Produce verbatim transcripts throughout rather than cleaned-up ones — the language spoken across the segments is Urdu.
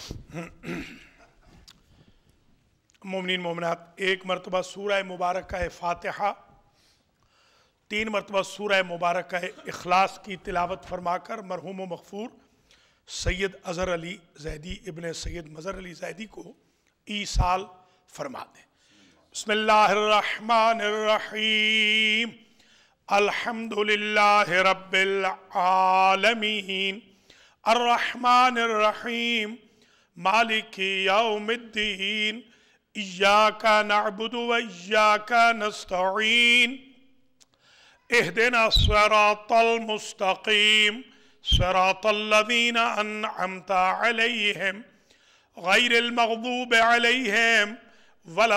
مومنین مومنات، ایک مرتبہ سورہ مبارکہ فاتحہ، تین مرتبہ سورہ مبارکہ اخلاص کی تلاوت فرما کر مرحوم و مغفور سید اظہر علی زیدی ابن سید مظہر علی زیدی کو ایصال فرما دیں۔ بسم اللہ الرحمن الرحیم، الحمدللہ رب العالمین، الرحمن الرحیم، مالک یوم الدین، ایاک نعبد و ایاک نستعین، اہدنا الصراط المستقیم، صراط الذین انعمت علیہم غیر المغضوب علیہم ولا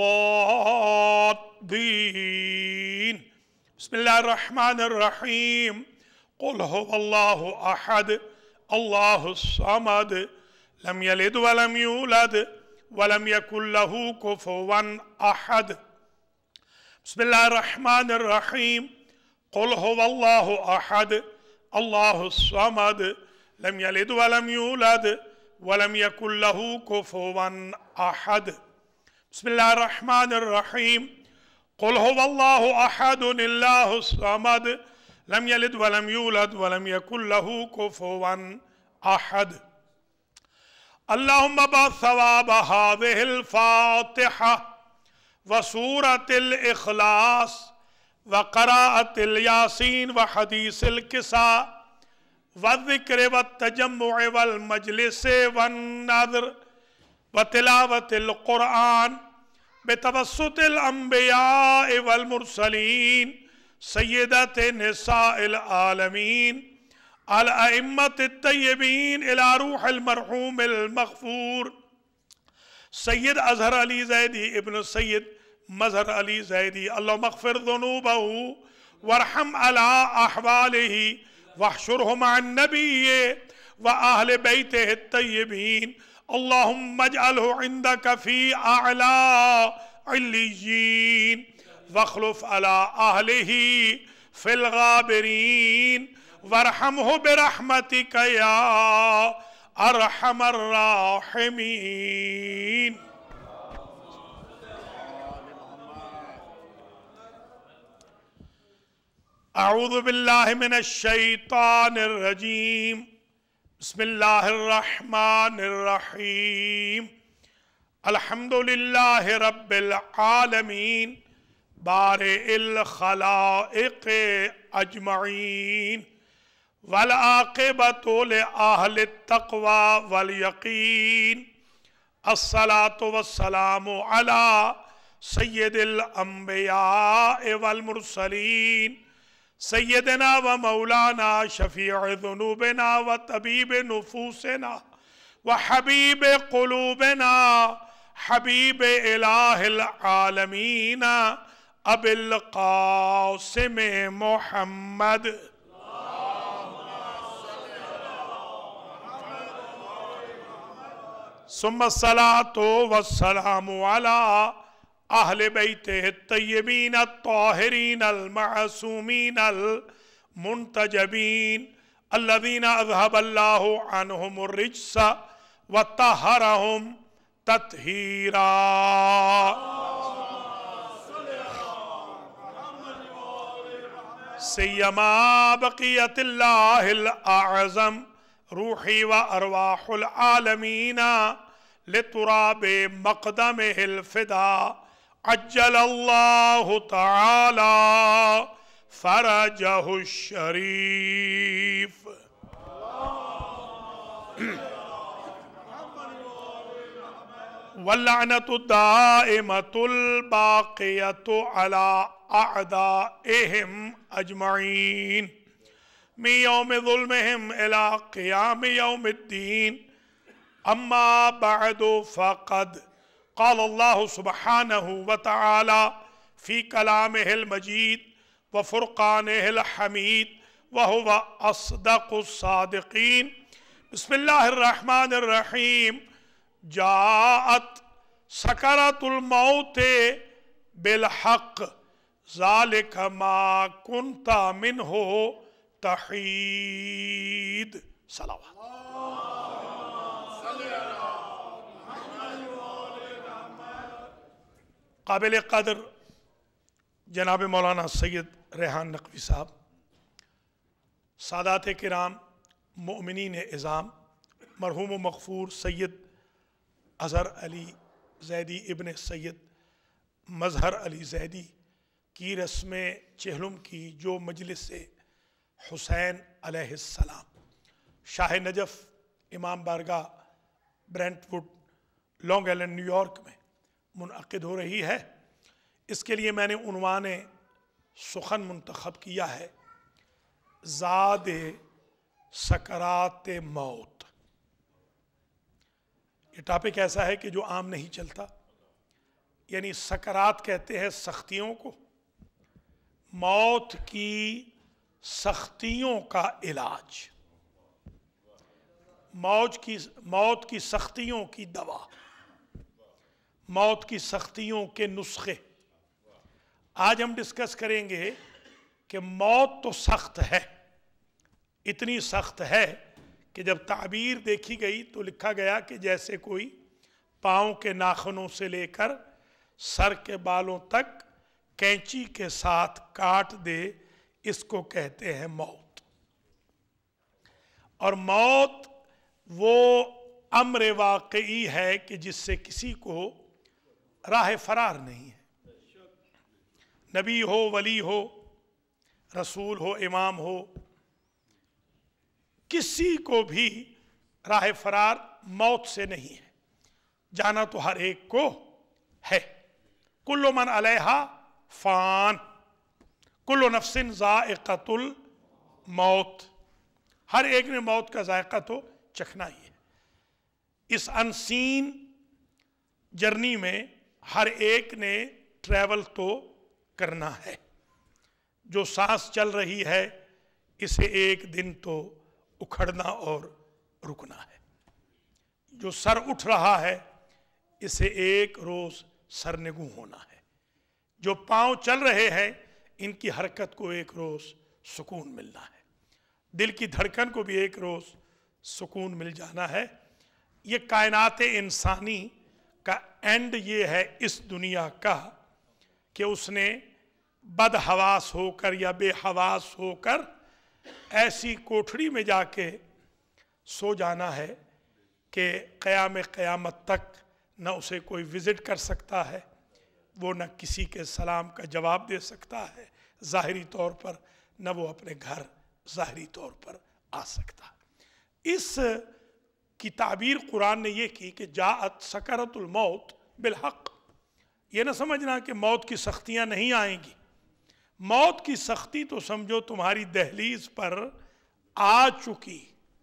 الضالین۔ بسم اللہ الرحمن الرحیم، قل هو اللہ احد اللہ الصمد لم یلد ولم یولد ولم یکن له کفوا احد۔ بسم اللہ الرحمن الرحیم، قل هو اللہ احد اللہ الصمد لم یلد ولم یولد ولم یکن له کفوا احد۔ بسم اللہ الرحمن الرحیم، قل هو اللہ احد اللہ الصمد لم یلد ولم یولد ولم یکن له کفوا احد۔ اللہم بثواب هذه الفاتحة وسورة الإخلاص وقراءة الياسين وحديث الكساء والذكر والتجمع والمجلس والنذر وتلاوة القرآن بتوسط الأنبياء والمرسلين سيدات نساء العالمين الأئمة الطيبين إلى روح المرحوم المغفور سید اظہر علی زیدی ابن سید مظہر علی زیدی، اللہم اغفر ذنوبہ وارحم علی احوالہ واحشرہ مع النبی وآہل بیتہ الطیبین، اللہم اجعلہ عندک فی اعلی علیین واخلف علی اہلہ فی الغابرین وارحمہ برحمتک یا ارحم الراحمین۔ اعوذ باللہ من الشیطان الرجیم، بسم اللہ الرحمن الرحیم، الحمدللہ رب العالمین، بارئ الخلائق اجمعین، والعاقبۃ لأہل التقوی والیقین، الصلاة والسلام علی سید الانبیاء والمرسلین، سیدنا و مولانا شفیع ذنوبنا و طبیب نفوسنا و حبیب قلوبنا حبیب الہ العالمین ابی القاسم محمد۔ ثم الصلاة والسلام على أهل بيته الطيبين الطاهرين المعصومين المنتجبين الذين أذهب الله عنهم الرجس وطهرهم تطهيرا۔ سيما بقية الله الأعظم روحی و ارواح العالمین لتراب مقدمہ الفدا عجل اللہ تعالی فرجہ الشریف۔ واللعنۃ الدائمۃ الباقیۃ علی اعدائہم اجمعین من یوم ظلمہم الى قیام یوم الدین، اما بعد فقد قال اللہ سبحانہ وتعالی فی کلامہ المجید وفرقانہ الحمید وہو اصدق الصادقین۔ بسم اللہ الرحمن الرحیم، جاءت سکرۃ الموت بالحق ذالک ما کنت منہ تحید۔ صلوات۔ قابل قدر جناب مولانا سید ریحان نقوی صاحب، سادات کرام، مؤمنین عظام، مرحوم و مغفور سید اظہر علی زیدی ابن سید مظہر علی زیدی کی رسم چہلم کی جو مجلس حسین علیہ السلام شاہ نجف امام بارگاہ Brentwood Long Island New York میں منعقد ہو رہی ہے، اس کے لیے میں نے عنوان سخن منتخب کیا ہے زاد سکرات موت۔ یہ ٹاپک ایسا ہے کہ جو عام نہیں چلتا، یعنی سکرات کہتے ہیں سختیوں کو، موت کی سختیوں کا علاج، موت کی موت کی سختیوں کی دوا، موت کی سختیوں کے نسخے۔ آج ہم ڈسکس کریں گے کہ موت تو سخت ہے، اتنی سخت ہے کہ جب تعبیر دیکھی گئی تو لکھا گیا کہ جیسے کوئی پاؤں کے ناخنوں سے لے کر سر کے بالوں تک کینچی کے ساتھ کاٹ دے، اس کو کہتے ہیں موت۔ اور موت وہ امر واقعی ہے کہ جس سے کسی کو راہ فرار نہیں ہے، نبی ہو، ولی ہو، رسول ہو، امام ہو، کسی کو بھی راہ فرار موت سے نہیں ہے، جانا تو ہر ایک کو ہے۔ کل من علیہا فان، کل نفس ذائقۃ الموت، ہر ایک نے موت کا ذائقہ تو چکھنا ہی ہے۔ اس انسین جرنی میں ہر ایک نے ٹریول تو کرنا ہے، جو سانس چل رہی ہے اسے ایک دن تو اکھڑنا اور رکنا ہے، جو سر اٹھ رہا ہے اسے ایک روز سرنگوں ہونا ہے، جو پاؤں چل رہے ہیں ان کی حرکت کو ایک روز سکون ملنا ہے، دل کی دھڑکن کو بھی ایک روز سکون مل جانا ہے۔ یہ کائنات انسانی کا اینڈ یہ ہے اس دنیا کا کہ اس نے بد حواس ہو کر یا بے حواس ہو کر ایسی کوٹھڑی میں جا کے سو جانا ہے کہ قیام قیامت تک نہ اسے کوئی وزٹ کر سکتا ہے، وہ نہ کسی کے سلام کا جواب دے سکتا ہے ظاہری طور پر، نہ وہ اپنے گھر ظاہری طور پر آ سکتا ہے۔ اس کی تعبیر قرآن نے یہ کی کہ جاءت سکرۃ الموت بالحق۔ یہ نہ سمجھنا کہ موت کی سختیاں نہیں آئیں گی، موت کی سختی تو سمجھو تمہاری دہلیز پر آ چکی۔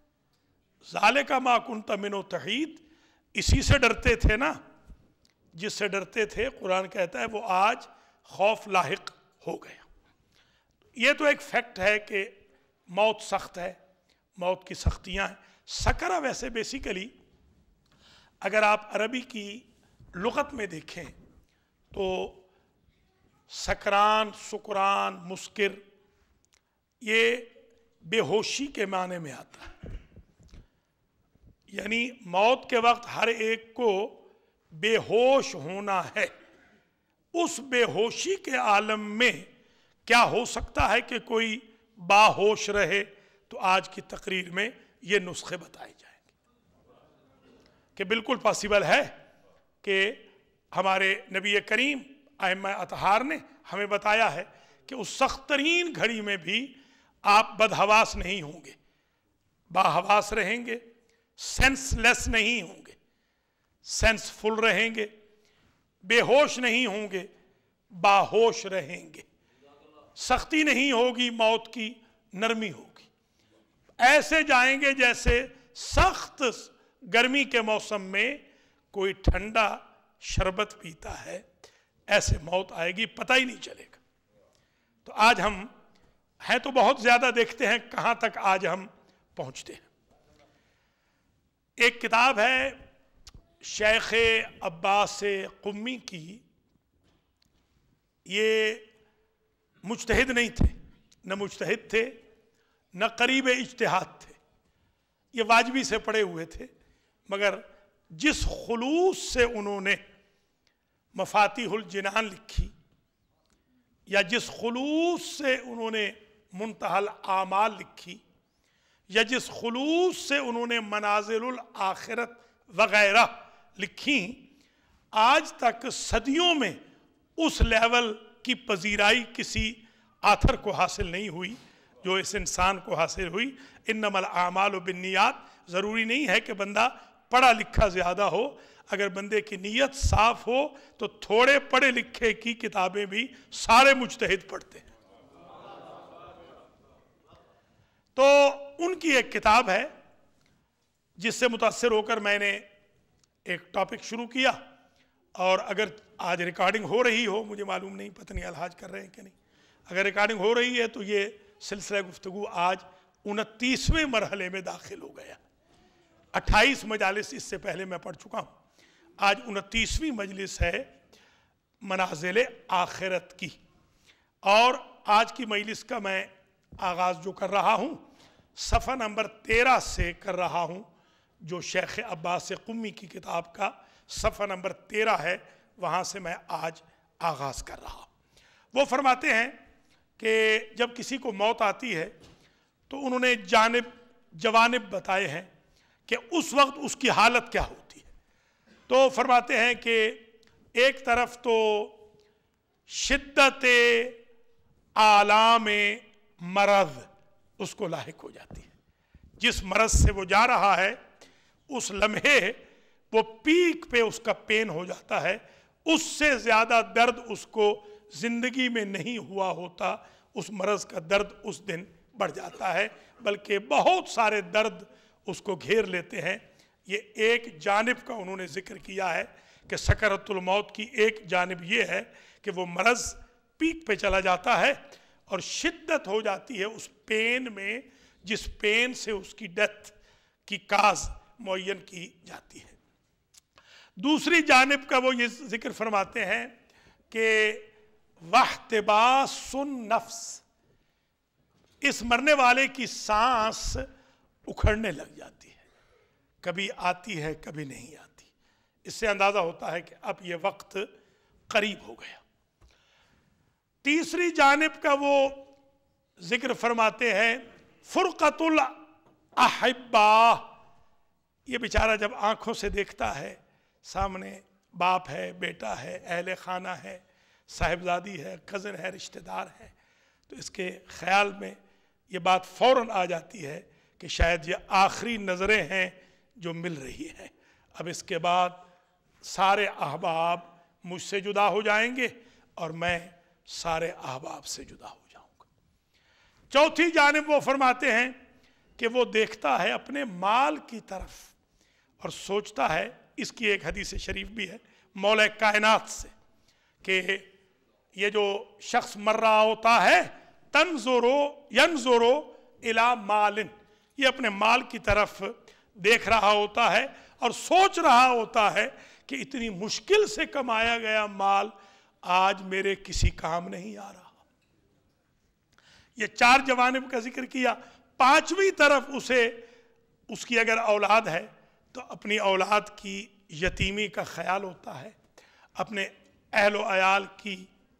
ذالک ما کنت منہ تحید، اسی سے ڈرتے تھے نا، جس سے ڈرتے تھے قرآن کہتا ہے وہ آج خوف لاحق ہو گیا۔ یہ تو ایک فیکٹ ہے کہ موت سخت ہے، موت کی سختیاں ہیں۔ سکرہ ویسے بیسیکلی اگر آپ عربی کی لغت میں دیکھیں تو سکران، سکران، مسکر، یہ بے ہوشی کے معنی میں آتا ہے، یعنی موت کے وقت ہر ایک کو بے ہوش ہونا ہے۔ اس بے ہوشی کے عالم میں کیا ہو سکتا ہے کہ کوئی باہوش رہے؟ تو آج کی تقریر میں یہ نسخے بتائے جائیں گے کہ بالکل پاسیبل ہے کہ ہمارے نبی کریم ائمہ اطہار نے ہمیں بتایا ہے کہ اس سخت ترین گھڑی میں بھی آپ بدحواس نہیں ہوں گے، باحواس رہیں گے، سینس لیس نہیں ہوں گے، سینس فل رہیں گے، بے ہوش نہیں ہوں گے، باہوش رہیں گے۔ سختی نہیں ہوگی، موت کی نرمی ہوگی۔ ایسے جائیں گے جیسے سخت گرمی کے موسم میں کوئی ٹھنڈا شربت پیتا ہے، ایسے موت آئے گی، پتہ ہی نہیں چلے گا۔ تو آج ہم ہیں تو بہت زیادہ، دیکھتے ہیں کہاں تک آج ہم پہنچتے ہیں۔ ایک کتاب ہے شیخ عباس قمی کی، یہ مجتہد نہیں تھے، نہ مجتہد تھے نہ قریب اجتہاد تھے، یہ واجبی سے پڑے ہوئے تھے، مگر جس خلوص سے انہوں نے مفاتیح الجنان لکھی یا جس خلوص سے انہوں نے منتہی الاعمال لکھی یا جس خلوص سے انہوں نے منازل الآخرت وغیرہ لکھی، آج تک صدیوں میں اس لیول کی پذیرائی کسی آتھر کو حاصل نہیں ہوئی جو اس انسان کو حاصل ہوئی۔ انما الاعمال بالنیات، ضروری نہیں ہے کہ بندہ پڑھا لکھا زیادہ ہو، اگر بندے کی نیت صاف ہو تو تھوڑے پڑھے لکھے کی کتابیں بھی سارے مجتہد پڑھتے ہیں۔ تو ان کی ایک کتاب ہے جس سے متاثر ہو کر میں نے ایک ٹاپک شروع کیا، اور اگر آج ریکارڈنگ ہو رہی ہو، مجھے معلوم نہیں، پتہ نہیں الحاج کر رہے ہیں کہ نہیں، اگر ریکارڈنگ ہو رہی ہے تو یہ سلسلہ گفتگو آج انتیسویں مرحلے میں داخل ہو گیا۔ اٹھائیس مجالس اس سے پہلے میں پڑھ چکا ہوں، آج انتیسویں مجلس ہے منازل آخرت کی، اور آج کی مجلس کا میں آغاز جو کر رہا ہوں صفحہ نمبر تیرہ سے کر رہا ہوں، جو شیخ عباس قمی کی کتاب کا صفحہ نمبر تیرہ ہے، وہاں سے میں آج آغاز کر رہا ہوں۔ وہ فرماتے ہیں کہ جب کسی کو موت آتی ہے تو انہوں نے جانب جوانب بتائے ہیں کہ اس وقت اس کی حالت کیا ہوتی ہے۔ تو فرماتے ہیں کہ ایک طرف تو شدت آلام مرض اس کو لاحق ہو جاتی ہے، جس مرض سے وہ جا رہا ہے اس لمحے وہ پیک پہ اس کا پین ہو جاتا ہے، اس سے زیادہ درد اس کو زندگی میں نہیں ہوا ہوتا، اس مرض کا درد اس دن بڑھ جاتا ہے، بلکہ بہت سارے درد اس کو گھیر لیتے ہیں۔ یہ ایک جانب کا انہوں نے ذکر کیا ہے کہ سکرۃ الموت کی ایک جانب یہ ہے کہ وہ مرض پیک پہ چلا جاتا ہے اور شدت ہو جاتی ہے اس پین میں، جس پین سے اس کی ڈیتھ کی کاز معین کی جاتی ہے۔ دوسری جانب کا وہ یہ ذکر فرماتے ہیں کہ واحتباس النفس، اس مرنے والے کی سانس اکھڑنے لگ جاتی ہے، کبھی آتی ہے کبھی نہیں آتی، اس سے اندازہ ہوتا ہے کہ اب یہ وقت قریب ہو گیا۔ تیسری جانب کا وہ ذکر فرماتے ہیں فرقۃ الاحباء، یہ بیچارہ جب آنکھوں سے دیکھتا ہے سامنے باپ ہے، بیٹا ہے، اہل خانہ ہے، صاحبزادی ہے، کزن ہے، رشتہ دار ہے، تو اس کے خیال میں یہ بات فوراً آ جاتی ہے کہ شاید یہ آخری نظریں ہیں جو مل رہی ہیں، اب اس کے بعد سارے احباب مجھ سے جدا ہو جائیں گے اور میں سارے احباب سے جدا ہو جاؤں گا۔ چوتھی جانب وہ فرماتے ہیں کہ وہ دیکھتا ہے اپنے مال کی طرف اور سوچتا ہے، اس کی ایک حدیث شریف بھی ہے مولا کائنات سے کہ یہ جو شخص مر رہا ہوتا ہے تنظرو ینظرو الی مال، یہ اپنے مال کی طرف دیکھ رہا ہوتا ہے اور سوچ رہا ہوتا ہے کہ اتنی مشکل سے کمایا گیا مال آج میرے کسی کام نہیں آ رہا۔ یہ چار جوانب کا ذکر کیا۔ پانچویں طرف اسے اس کی اگر اولاد ہے تو اپنی اولاد کی یتیمی کا خیال ہوتا ہے، اپنے اہل و عیال کی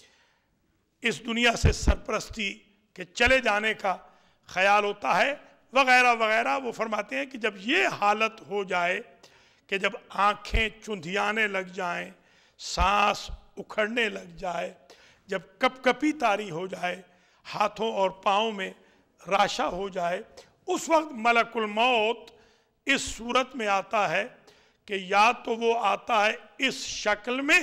اس دنیا سے سرپرستی کے چلے جانے کا خیال ہوتا ہے، وغیرہ وغیرہ۔ وہ فرماتے ہیں کہ جب یہ حالت ہو جائے کہ جب آنکھیں چندھیانے لگ جائیں، سانس اکھڑنے لگ جائے، جب کپ کپی طاری ہو جائے، ہاتھوں اور پاؤں میں راشا ہو جائے، اس وقت ملک الموت اس صورت میں آتا ہے کہ یا تو وہ آتا ہے اس شکل میں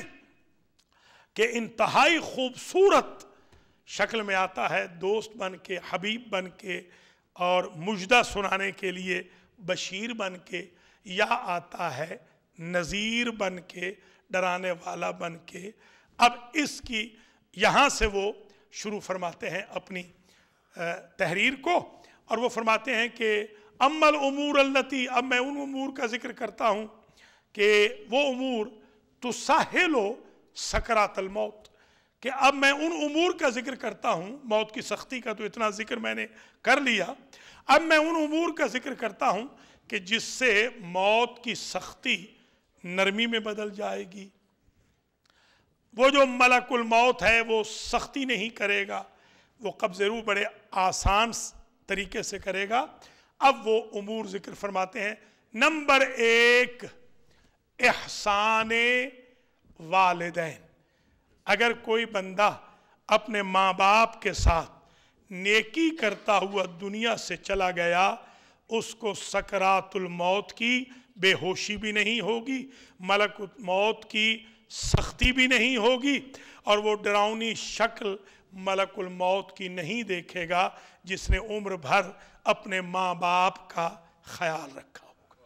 کہ انتہائی خوبصورت شکل میں آتا ہے، دوست بن کے، حبیب بن کے اور مجدہ سنانے کے لیے بشیر بن کے، یا آتا ہے نذیر بن کے، ڈرانے والا بن کے۔ اب اس کی یہاں سے وہ شروع فرماتے ہیں اپنی تحریر کو، اور وہ فرماتے ہیں کہ اما الامور التی، اب میں ان امور کا ذکر کرتا ہوں کہ وہ امور تسہل سکرات الموت، کہ اب میں ان امور کا ذکر کرتا ہوں، موت کی سختی کا تو اتنا ذکر میں نے کر لیا، اب میں ان امور کا ذکر کرتا ہوں کہ جس سے موت کی سختی نرمی میں بدل جائے گی. وہ جو ملک الموت ہے وہ سختی نہیں کرے گا، وہ قبض روح بڑے آسان طریقے سے کرے گا. اب وہ امور ذکر فرماتے ہیں. نمبر ایک، احسان والدین. اگر کوئی بندہ اپنے ماں باپ کے ساتھ نیکی کرتا ہوا دنیا سے چلا گیا، اس کو سکرات الموت کی بے ہوشی بھی نہیں ہوگی، ملک الموت کی سختی بھی نہیں ہوگی، اور وہ ڈراؤنی شکل ملک الموت کی نہیں دیکھے گا جس نے عمر بھر اپنے ماں باپ کا خیال رکھا ہوگا.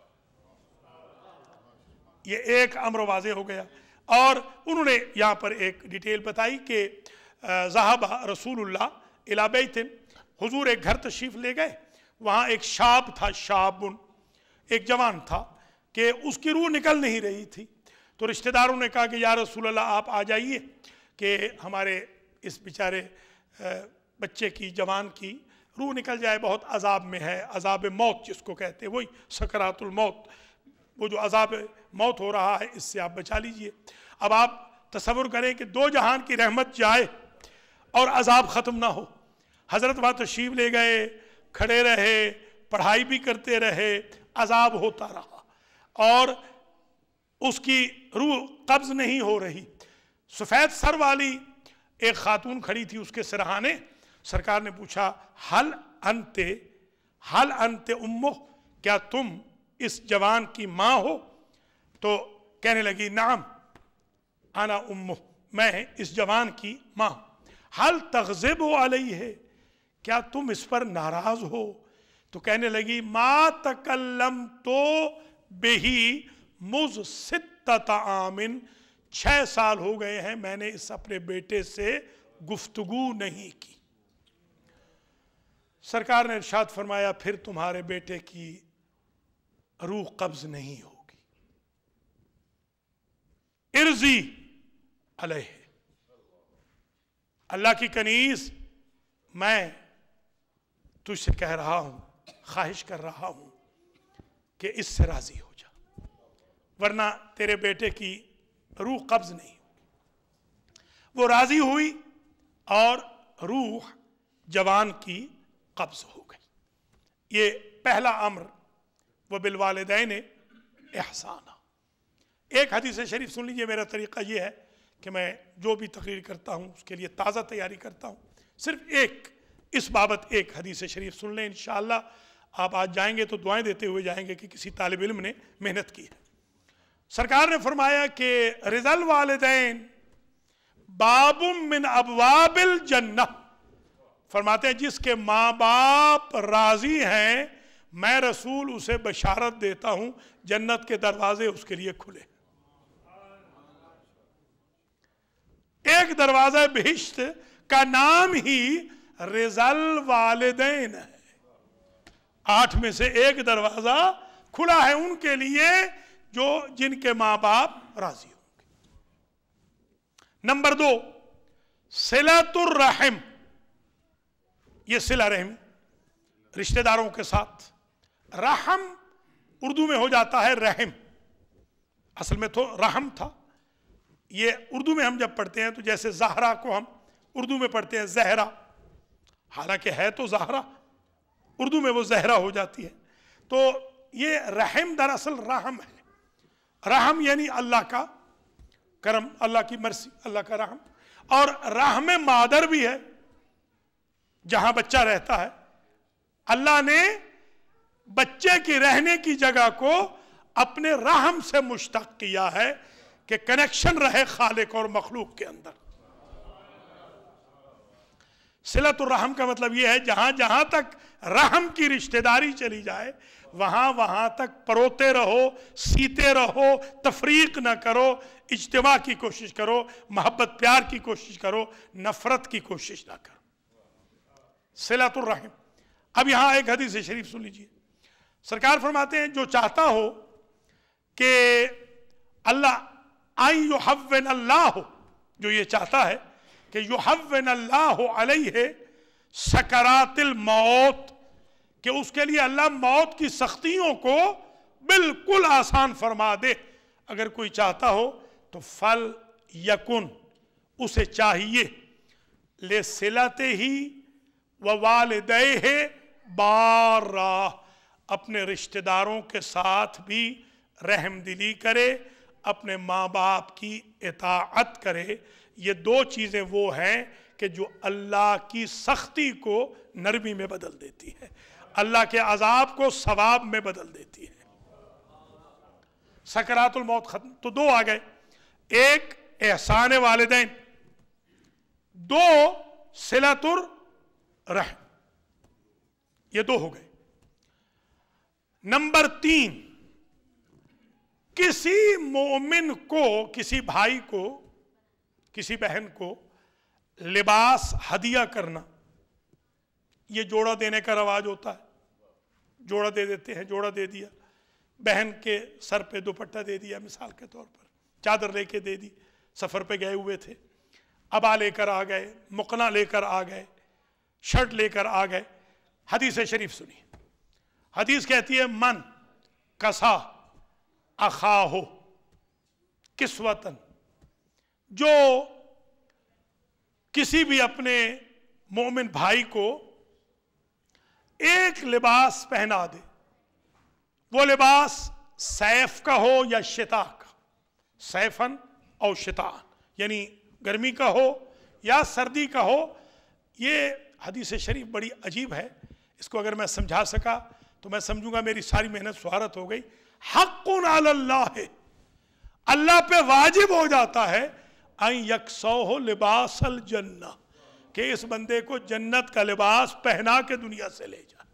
یہ ایک امر واضح ہو گیا. اور انہوں نے یہاں پر ایک ڈیٹیل بتائی کہ ذہب رسول اللہ الی بیت، حضور ایک گھر تشریف لے گئے، وہاں ایک شاب تھا، شابن، ایک جوان تھا کہ اس کی روح نکل نہیں رہی تھی. تو رشتہ داروں نے کہا کہ یا رسول اللہ آپ آ جائیے کہ ہمارے اس بیچارے بچے کی، جوان کی روح نکل جائے، بہت عذاب میں ہے، عذاب موت جس کو کہتے ہیں، وہی سکرات الموت، وہ جو عذاب موت ہو رہا ہے اس سے آپ بچا لیجئے. اب آپ تصور کریں کہ دو جہان کی رحمت جائے اور عذاب ختم نہ ہو. حضرت وہاں تشریف لے گئے، کھڑے رہے، پڑھائی بھی کرتے رہے، عذاب ہوتا رہا اور اس کی روح قبض نہیں ہو رہی. سفید سر والی ایک خاتون کھڑی تھی اس کے سرہانے. سرکار نے پوچھا حل انت حل انت امہ، کیا تم اس جوان کی ماں ہو؟ تو کہنے لگی نعم انا امہ، میں اس جوان کی ماں. حل تغضب علیہ، کیا تم اس پر ناراض ہو؟ تو کہنے لگی ما تکلمت بہی مذ ستۃ عام، چھ سال ہو گئے ہیں میں نے اس اپنے بیٹے سے گفتگو نہیں کی. سرکار نے ارشاد فرمایا پھر تمہارے بیٹے کی روح قبض نہیں ہوگی. ارضی علیہ، اللہ کی کنیز میں تجھ سے کہہ رہا ہوں، خواہش کر رہا ہوں کہ اس سے راضی ہو جا، ورنہ تیرے بیٹے کی روح قبض نہیں ہوگی. وہ راضی ہوئی اور روح جوان کی قبض ہو گئی. یہ پہلا امر وبالوالدین احسانا. ایک حدیث شریف سن لیجئے. میرا طریقہ یہ ہے کہ میں جو بھی تقریر کرتا ہوں اس کے لیے تازہ تیاری کرتا ہوں. صرف ایک اس بابت ایک حدیث شریف سن لیں انشاءاللہ. آپ آج جائیں گے تو دعائیں دیتے ہوئے جائیں گے کہ کسی طالب علم نے محنت کی ہے. سرکار نے فرمایا کہ رضا الوالدین باب من ابواب الجنہ. فرماتے ہیں جس کے ماں باپ راضی ہیں میں رسول اسے بشارت دیتا ہوں جنت کے دروازے اس کے لیے کھلے. ایک دروازہ بہشت کا نام ہی رضا الوالدین ہے. آٹھ میں سے ایک دروازہ کھلا ہے ان کے لیے جو جن کے ماں باپ راضی ہوں گے. نمبر دو صلۃ الرحم. یہ صلہ رحم رشتہ داروں کے ساتھ. رحم اردو میں ہو جاتا ہے رحم، اصل میں تو رحم تھا. یہ اردو میں ہم جب پڑھتے ہیں تو جیسے زہرا کو ہم اردو میں پڑھتے ہیں زہرا، حالانکہ ہے تو زہرا، اردو میں وہ زہرا ہو جاتی ہے. تو یہ رحم دراصل رحم ہے. رحم یعنی اللہ کا کرم، اللہ کی مرسی، اللہ کا رحم. اور رحم مادر بھی ہے جہاں بچہ رہتا ہے. اللہ نے بچے کی رہنے کی جگہ کو اپنے رحم سے مشتق کیا ہے کہ کنیکشن رہے خالق اور مخلوق کے اندر. صلۃ الرحم کا مطلب یہ ہے جہاں جہاں تک رحم کی رشتہ داری چلی جائے وہاں وہاں تک پروتے رہو، سیتے رہو، تفریق نہ کرو، اجتماع کی کوشش کرو، محبت پیار کی کوشش کرو، نفرت کی کوشش نہ کرو. صلۃ الرحم. اب یہاں ایک حدیث شریف سن لیجئے. سرکار فرماتے ہیں جو چاہتا ہو کہ اللہ ان یحون اللہ، جو یہ چاہتا ہے کہ یحون اللہ علیہ سکرات الموت، کہ اس کے لیے اللہ موت کی سختیوں کو بالکل آسان فرما دے. اگر کوئی چاہتا ہو تو فل یکن، اسے چاہیے لصلتہ ووالدیہ بارا، اپنے رشتہ داروں کے ساتھ بھی رحم دلی کرے، اپنے ماں باپ کی اطاعت کرے. یہ دو چیزیں وہ ہیں کہ جو اللہ کی سختی کو نرمی میں بدل دیتی ہے، اللہ کے عذاب کو ثواب میں بدل دیتی ہے. سکرات الموت ختم. تو دو آ گئے، ایک احسان والدین، دو صلۃ الرحم، یہ دو ہو گئے. نمبر تین، کسی مومن کو، کسی بھائی کو، کسی بہن کو لباس ہدیہ کرنا. یہ جوڑا دینے کا رواج ہوتا ہے، جوڑا دے دیتے ہیں، جوڑا دے دیا، بہن کے سر پہ دوپٹہ دے دیا مثال کے طور پر، چادر لے کے دے دی، سفر پہ گئے ہوئے تھے، ابا لے کر آ گئے، مقنا لے کر آ گئے، شرٹ لے کر آ گئے. حدیث شریف سنی، حدیث کہتی ہے من کسا اخاہو کسوتن، جو کسی بھی اپنے مومن بھائی کو ایک لباس پہنا دے، وہ لباس سیف کا ہو یا شتا کا، سیفن اور شتان، یعنی گرمی کا ہو یا سردی کا ہو. یہ حدیث شریف بڑی عجیب ہے، اس کو اگر میں سمجھا سکا تو میں سمجھوں گا میری ساری محنت سہارت ہو گئی. حق علی اللہ، اللہ پہ واجب ہو جاتا ہے ان یکسوہ لباس الجنہ، کہ اس بندے کو جنت کا لباس پہنا کے دنیا سے لے جائے.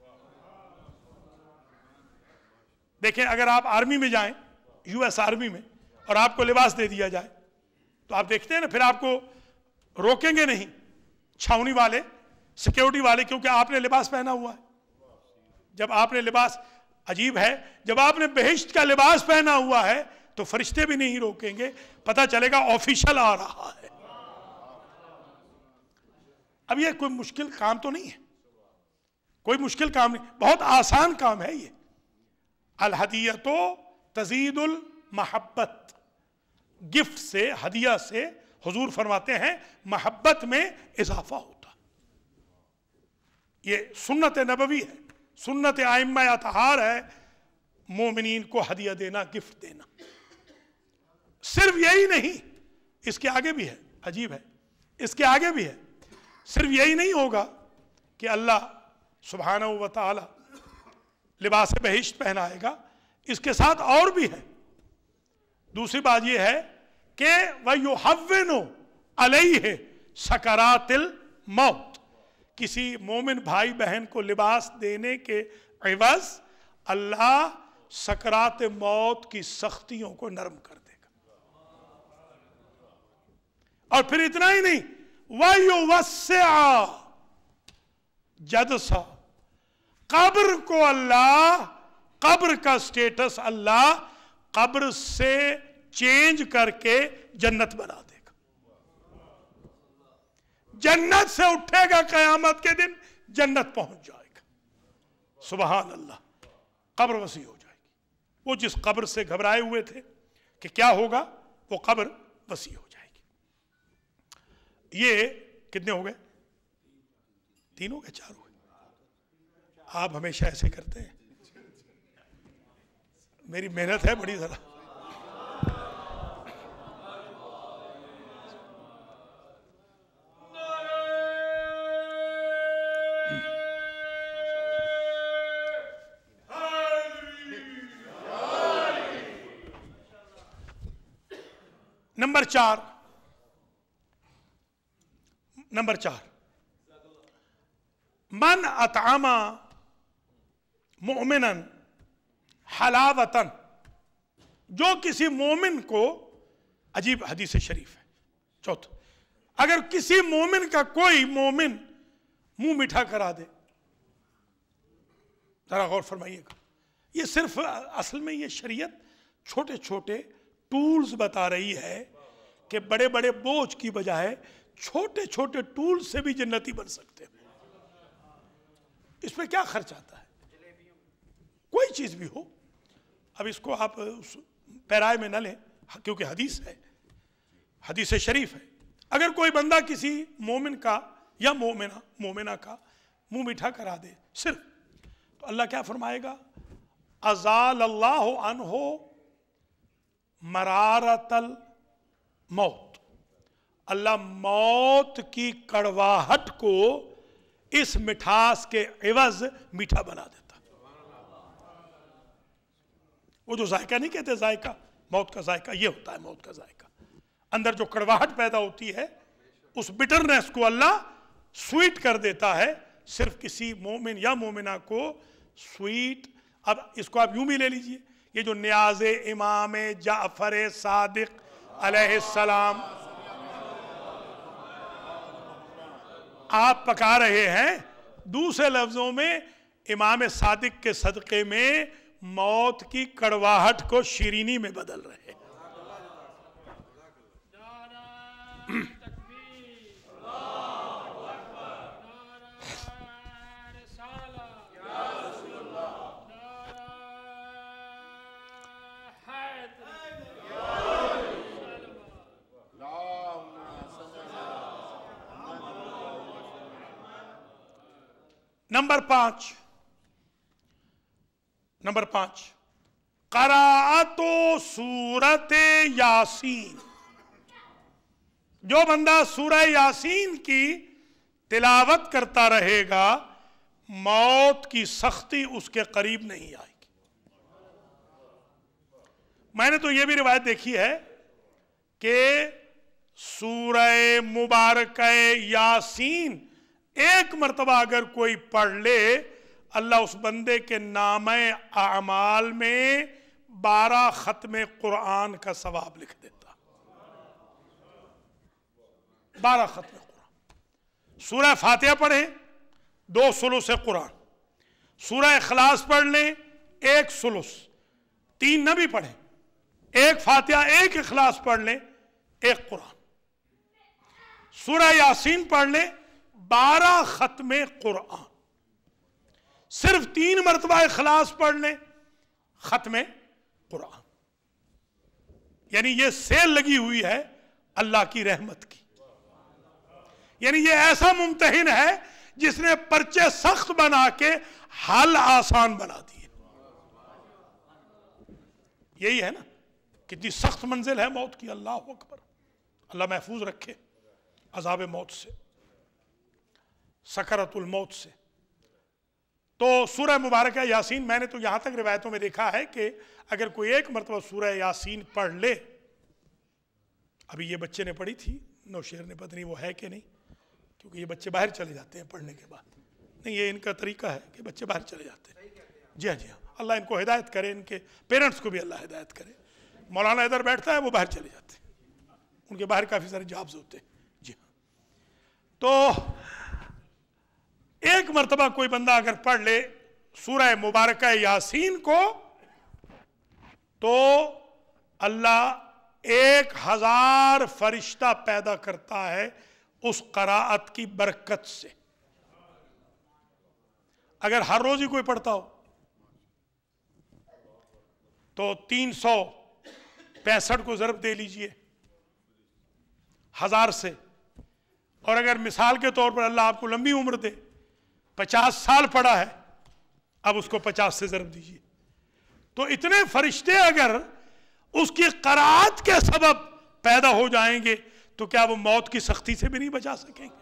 دیکھیں اگر آپ آرمی میں جائیں، یو ایس آرمی میں، اور آپ کو لباس دے دیا جائے تو آپ دیکھتے ہیں نا، پھر آپ کو روکیں گے نہیں چھاونی والے، سیکیورٹی والے، کیونکہ آپ نے لباس پہنا ہوا ہے. جب آپ نے لباس، عجیب ہے، جب آپ نے بہشت کا لباس پہنا ہوا ہے تو فرشتے بھی نہیں روکیں گے، پتہ چلے گا آفیشل آ رہا ہے. اب یہ کوئی مشکل کام تو نہیں ہے، کوئی مشکل کام نہیں، بہت آسان کام ہے یہ. الہدیۃ تزید المحبت، گفٹ سے، ہدیہ سے حضور فرماتے ہیں محبت میں اضافہ ہوتا. یہ سنت نبوی ہے، سنت ائمہ اطہار ہے، مومنین کو ہدیہ دینا، گفٹ دینا. صرف یہی نہیں، اس کے آگے بھی ہے، عجیب ہے، اس کے آگے بھی ہے. صرف یہی نہیں ہوگا کہ اللہ سبحانہ و تعالی لباس بہشت پہنائے گا، اس کے ساتھ اور بھی ہے. دوسری بات یہ ہے کہ وَيُحَوِّنُ عَلَيْهِ سَكَرَاتِ الْمَوْتِ، کسی مومن بھائی بہن کو لباس دینے کے عوض اللہ سکرات موت کی سختیوں کو نرم کر دے گا. اور پھر اتنا ہی نہیں، وَيُوَسِّعَ جَدْسَ، قبر کو اللہ، قبر کا سٹیٹس اللہ قبر سے چینج کر کے جنت بنا دے گا. جنت سے اٹھے گا قیامت کے دن، جنت پہنچ جائے گا. سبحان اللہ. قبر وسیع ہو جائے گی. وہ جس قبر سے گھبرائے ہوئے تھے کہ کیا ہوگا، وہ قبر وسیع ہو جائے گی. یہ کتنے ہو گئے؟ تین ہو گئے، چار ہو گئے. آپ ہمیشہ ایسے کرتے ہیں، میری محنت ہے بڑی ذرا. نمبر چار، نمبر چار من اطعم مؤمنا حلاوتن، جو کسی مومن کو، عجیب حدیث شریف ہے. چوتھا، اگر کسی مومن کا کوئی مومن منہ میٹھا کرا دے، ذرا غور فرمائیے گا. یہ صرف اصل میں یہ شریعت چھوٹے چھوٹے ٹولز بتا رہی ہے کہ بڑے بڑے بوجھ کی بجائے چھوٹے چھوٹے ٹولز سے بھی جنتی بن سکتے ہیں. اس پہ کیا خرچ آتا ہے؟ چیز بھی ہو، اب اس کو آپ پیرائے میں نہ لیں کیونکہ حدیث ہے، حدیث شریف ہے. اگر کوئی بندہ کسی مومن کا یا مومنہ مومنہ کا منہ میٹھا کرا دے صرف، تو اللہ کیا فرمائے گا؟ ازال اللہ عنہ مرارت الموت، اللہ موت کی کڑواہٹ کو اس مٹھاس کے عوض میٹھا بنا دیتا. وہ جو ذائقہ نہیں کہتے ذائقہ، موت کا ذائقہ یہ ہوتا ہے. موت کا ذائقہ اندر جو کڑواہٹ پیدا ہوتی ہے اس بٹرنس کو اللہ سویٹ کر دیتا ہے. صرف کسی مومن یا مومنہ کو سویٹ. اب اس کو آپ یوں بھی لے لیجئے، یہ جو نیاز امام جعفر صادق علیہ السلام آپ پکا رہے ہیں، دوسرے لفظوں میں امام صادق کے صدقے میں موت کی کڑواہٹ کو شیرینی میں بدل رہے ہیں. نمبر پانچ نمبر پانچ قراءت سورت یاسین. جو بندہ سورہ یاسین کی تلاوت کرتا رہے گا موت کی سختی اس کے قریب نہیں آئے گی. میں نے تو یہ بھی روایت دیکھی ہے کہ سورہ مبارکہ یاسین ایک مرتبہ اگر کوئی پڑھ لے اللہ اس بندے کے نامہ اعمال میں بارہ ختم قرآن کا ثواب لکھ دیتا. بارہ ختم قرآن. سورہ فاتحہ پڑھیں دو ثلث قرآن، سورہ اخلاص پڑھ لیں ایک ثلث، تین نہ بھی پڑھیں، ایک فاتحہ ایک اخلاص پڑھ لیں ایک قرآن. سورہ یاسین پڑھ لیں بارہ ختم قرآن. صرف تین مرتبہ اخلاص پڑھ لیں ختم قرآن. یعنی یہ سیل لگی ہوئی ہے اللہ کی رحمت کی. یعنی یہ ایسا ممتحن ہے جس نے پرچے سخت بنا کے حل آسان بنا دیے. یہی ہے نا، کتنی سخت منزل ہے موت کی. اللہ اکبر. اللہ محفوظ رکھے عذاب موت سے، سکرات الموت سے. تو سورہ مبارکہ یاسین میں نے تو یہاں تک روایتوں میں دیکھا ہے کہ اگر کوئی ایک مرتبہ سورہ یاسین پڑھ لے، ابھی یہ بچے نے پڑھی تھی، نوشیر نے، پتہ نہیں وہ ہے کہ نہیں، کیونکہ یہ بچے باہر چلے جاتے ہیں پڑھنے کے بعد. نہیں، یہ ان کا طریقہ ہے کہ بچے باہر چلے جاتے ہیں. جی ہاں جی ہاں، اللہ ان کو ہدایت کرے، ان کے پیرنٹس کو بھی اللہ ہدایت کرے. مولانا ادھر بیٹھتا ہے، وہ باہر چلے جاتے ہیں، ان کے باہر کافی سارے جابز ہوتے ہیں. جی ہاں. تو ایک مرتبہ کوئی بندہ اگر پڑھ لے سورہ مبارکہ یاسین کو تو اللہ ایک ہزار فرشتہ پیدا کرتا ہے اس قراءت کی برکت سے. اگر ہر روز ہی کوئی پڑھتا ہو تو تین سو پینسٹھ کو ضرب دے لیجئے ہزار سے، اور اگر مثال کے طور پر اللہ آپ کو لمبی عمر دے، پچاس سال پڑا ہے، اب اس کو پچاس سے ضرب دیجئے، تو اتنے فرشتے اگر اس کی قراءت کے سبب پیدا ہو جائیں گے تو کیا وہ موت کی سختی سے بھی نہیں بچا سکیں گے؟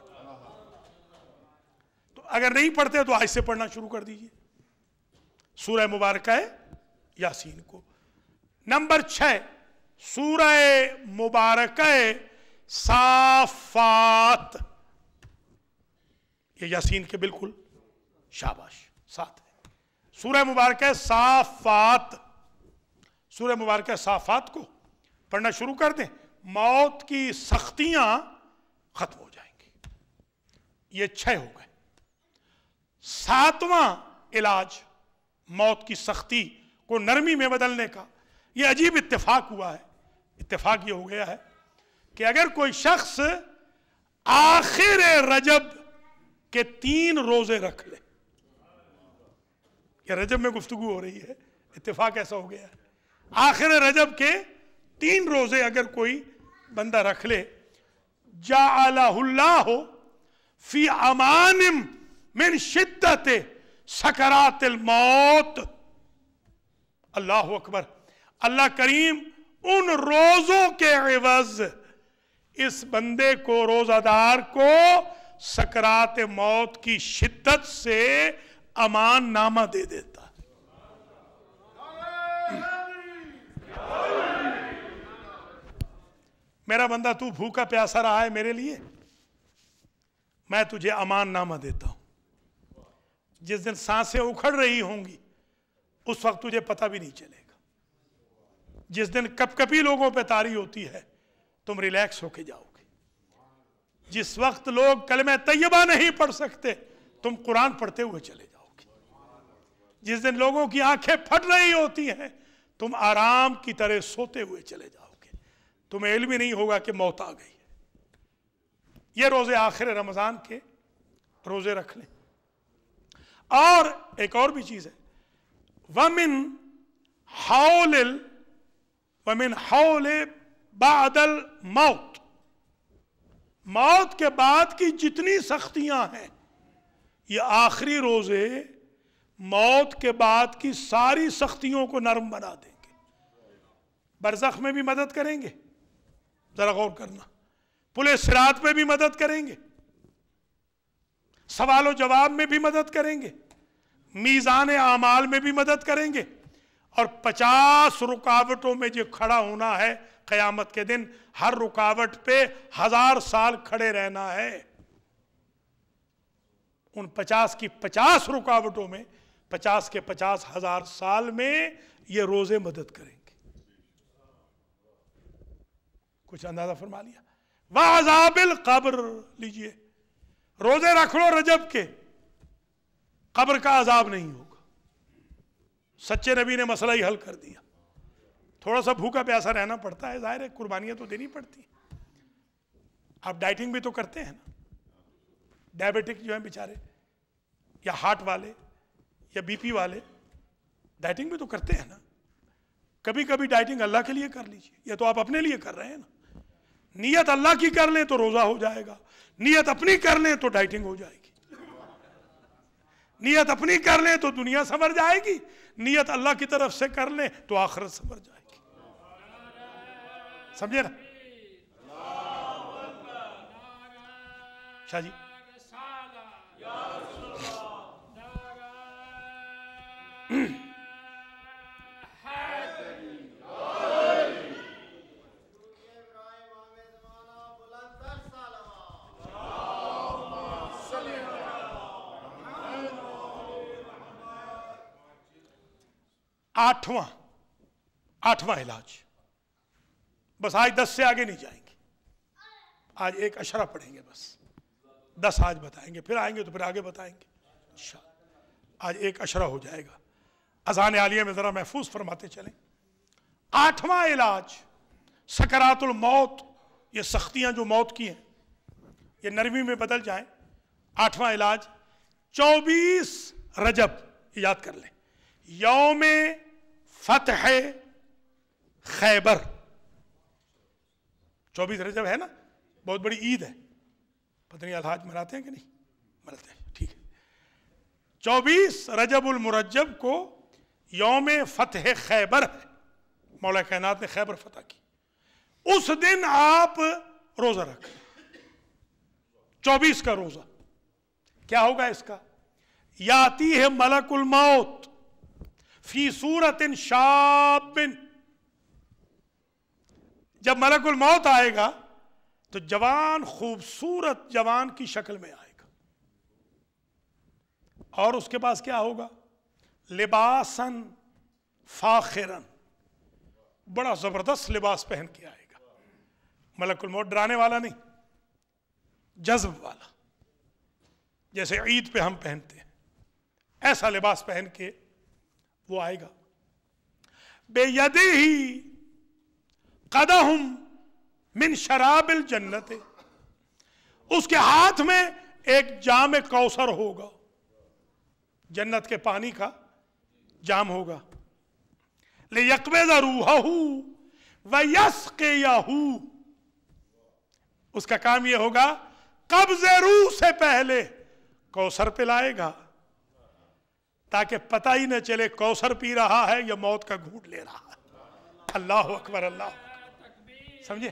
تو اگر نہیں پڑھتے تو آج سے پڑھنا شروع کر دیجئے سورہ مبارکہ یاسین کو. نمبر چھ سورہ مبارکہ صافات. یہ یاسین کے بالکل شاباش ساتھ ہے. سورہ مبارکہ صافات، سورہ مبارکہ صافات کو پڑھنا شروع کر دیں، موت کی سختیاں ختم ہو جائیں گی. یہ چھ ہو گئے. ساتواں علاج موت کی سختی کو نرمی میں بدلنے کا، یہ عجیب اتفاق ہوا ہے. اتفاق یہ ہو گیا ہے کہ اگر کوئی شخص آخر رجب کے تین روزے رکھ لے، یہ رجب میں گفتگو ہو رہی ہے، اتفاق ایسا ہو گیا ہے۔ آخر رجب کے تین روزے اگر کوئی بندہ رکھ لے، جعلہ اللہ فی امان من شدت سکرات الموت، اللہ اکبر، اللہ کریم ان روزوں کے عوض اس بندے کو، روزہ دار کو، سکرات موت کی شدت سے امان نامہ دے دیتا ہے۔ میرا بندہ تو بھوکا پیاسا رہا ہے میرے لیے، میں تجھے امان نامہ دیتا ہوں۔ جس دن سانسیں اکھڑ رہی ہوں گی اس وقت تجھے پتہ بھی نہیں چلے گا۔ جس دن کپ کپی لوگوں پہ طاری ہوتی ہے تم ریلیکس ہو کے جاؤ گے۔ جس وقت لوگ کلمہ طیبہ نہیں پڑھ سکتے تم قرآن پڑھتے ہوئے چلے جاؤ گے۔ جس دن لوگوں کی آنکھیں پھٹ رہی ہوتی ہیں تم آرام کی طرح سوتے ہوئے چلے جاؤ گے۔ تمہیں علم ہی نہیں ہوگا کہ موت آ گئی ہے۔ یہ روزے آخر رمضان کے روزے رکھ لیں۔ اور ایک اور بھی چیز ہے، وَمِن حَوْلِ وَمِن حَوْلِ بَعْدَ الْمَوْتِ، موت کے بعد کی جتنی سختیاں ہیں یہ آخری روزے موت کے بعد کی ساری سختیوں کو نرم بنا دیں گے۔ برزخ میں بھی مدد کریں گے، ذرا غور کرنا، پل صراط پہ بھی مدد کریں گے، سوال و جواب میں بھی مدد کریں گے، میزان اعمال میں بھی مدد کریں گے، اور پچاس رکاوٹوں میں جو کھڑا ہونا ہے قیامت کے دن، ہر رکاوٹ پہ ہزار سال کھڑے رہنا ہے۔ ان پچاس کی پچاس رکاوٹوں میں، پچاس کے پچاس ہزار سال میں یہ روزے مدد کریں گے۔ کچھ اندازہ فرما لیا؟ وَعَذَابِ الْقَبْرِ، لیجئے روزے رکھ لو رجب کے، قبر کا عذاب نہیں ہوگا۔ سچے نبی نے مسئلہ ہی حل کر دیا۔ تھوڑا سا بھوکا پیاسا رہنا پڑتا ہے، ظاہر ہے قربانیاں تو دینی پڑتی ہیں۔ آپ ڈائٹنگ بھی تو کرتے ہیں نا، ڈائبیٹک جو ہیں بیچارے، یا ہارٹ والے یا بی پی والے، ڈائٹنگ بھی تو کرتے ہیں نا۔ کبھی کبھی ڈائٹنگ اللہ کے لیے کر لیجئے، یا تو آپ اپنے لیے کر رہے ہیں نا۔ نیت اللہ کی کر لیں تو روزہ ہو جائے گا، نیت اپنی کر لیں تو ڈائٹنگ ہو جائے گی، نیت اپنی کر لیں تو دنیا سنور جائے گی، نیت اللہ کی طرف سے کر لیں تو آخرت سنور جائے گی۔ سمجھے نا؟ شاہ جی آٹھواں آٹھواں علاج، بس آج دس سے آگے نہیں جائیں گے، آج ایک اشرہ پڑھیں گے، بس دس آج بتائیں گے، پھر آئیں گے تو پھر آگے بتائیں گے انشاءاللہ۔ آج ایک اشرہ ہو جائے گا، اذان عالیہ میں ذرا محفوظ فرماتے چلیں۔ آٹھواں علاج سکرات الموت، یہ سختیاں جو موت کی ہیں یہ نرمی میں بدل جائیں۔ آٹھواں علاج چوبیس رجب، یاد کر لیں، یوم فتح خیبر، چوبیس رجب ہے نا، بہت بڑی عید ہے، پتہ نہیں الحاج مناتے ہیں کہ نہیں مناتے ہیں، ٹھیک ہے۔ چوبیس رجب المرجب کو یوم فتح خیبر ہے، مولا کائنات نے خیبر فتح کی، اس دن آپ روزہ رکھیں، چوبیس کا روزہ۔ کیا ہوگا اس کا؟ یاتی ہے ملک الموت فی صورت شاب، جب ملک الموت آئے گا تو جوان، خوبصورت جوان کی شکل میں آئے گا، اور اس کے پاس کیا ہوگا؟ لباسن فاخرن، بڑا زبردست لباس پہن کے آئے گا۔ ملک الموت ڈرانے والا نہیں، جذب والا، جیسے عید پہ ہم پہنتے ہیں، ایسا لباس پہن کے وہ آئے گا۔ بے یدیہ قدح من شراب الجنت، اس کے ہاتھ میں ایک جام کوثر ہوگا، جنت کے پانی کا जाम होगा। लियक़बिज़ रूहहू व यस्क़ियहू, उसका काम यह होगा कब्ज़े रूह से पहले कौसर पिलाएगा, ताकि पता ही न चले कौसर पी रहा है या मौत का घूंट ले रहा है। अल्लाह अकबर, अल्लाह, समझे?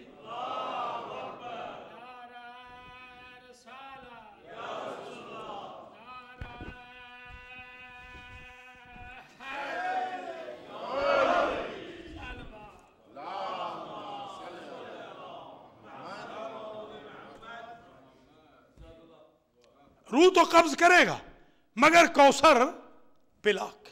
रूह तो कब्ज करेगा मगर कौसर पिलाक।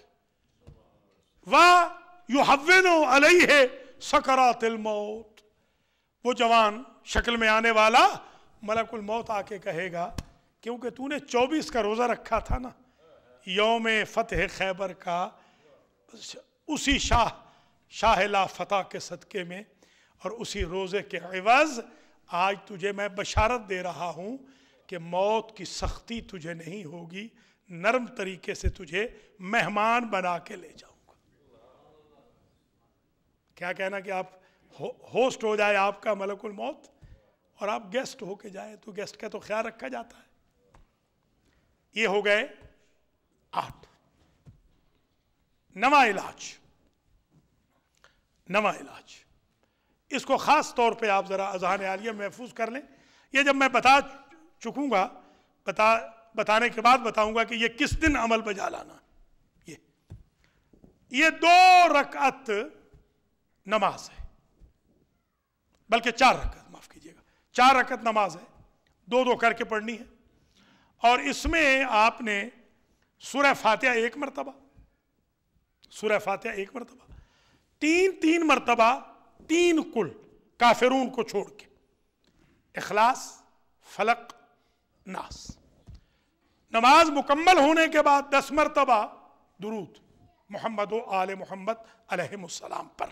वा युहव्विनु अलैहि सकरातिल मौत, वो जवान शक्ल में आने वाला मलकुल मौत आके कहेगा, क्योंकि तूने चौबीस का रोजा रखा था ना यौम फतह खैबर का, उसी शाह शाह ला फतह के सदके में और उसी रोजे के एवज आज तुझे मैं बशारत दे रहा हूं कि मौत की सख्ती तुझे नहीं होगी, नरम तरीके से तुझे मेहमान बना के ले जाऊंगा। क्या कहना कि आप हो, होस्ट हो जाए आपका मलकुल मौत और आप गेस्ट होके जाए, तो गेस्ट का तो ख्याल रखा जाता है। ये हो गए आठ। नवा इलाज, नवा इलाज, इसको खास तौर पे आप जरा अज़हान आलिया महफूज कर लें। ये जब मैं बता चुकूंगा, बता बताने के बाद बताऊंगा कि ये किस दिन अमल बजा लाना। ये ये दो रकात नमाज है, बल्कि चार रकात, माफ कीजिएगा, चार रकात नमाज है, दो दो करके पढ़नी है। और इसमें आपने सूरह फातिहा एक मरतबा, सूरह फातिहा एक मरतबा, तीन तीन मरतबा, तीन कुल काफिरून को छोड़ के, इखलास, फलक, नास। नमाज मुकम्मल होने के बाद दस मरतबा दुरूद मोहम्मद व आले मोहम्मद अलैहिमुस्सलाम पर।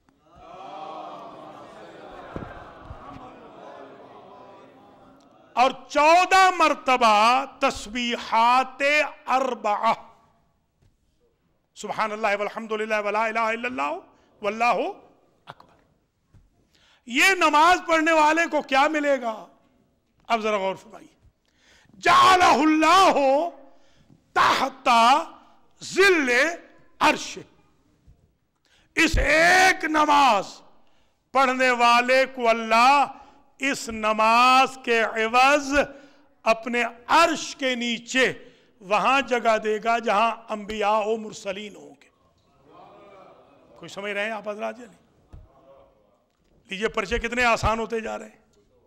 और चौदह मरतबा तस्बीहाते अरबआ, सुब्हानल्लाह वल्हम्दुलिल्लाह वला इलाहा इल्लल्लाह वल्लाहु अकबर। ये नमाज पढ़ने वाले को क्या मिलेगा? अब जरा गौर फरमाइए। जालहुल्लाहु तहता जिल्ले अर्श, इस एक नमाज पढ़ने वाले को अल्लाह इस नमाज के एवज अपने अर्श के नीचे वहां जगह देगा जहां अंबिया और मुरसलीन होंगे। कोई समझ रहे हैं आप हजरात? लीजिए, पर्चे कितने आसान होते जा रहे हैं।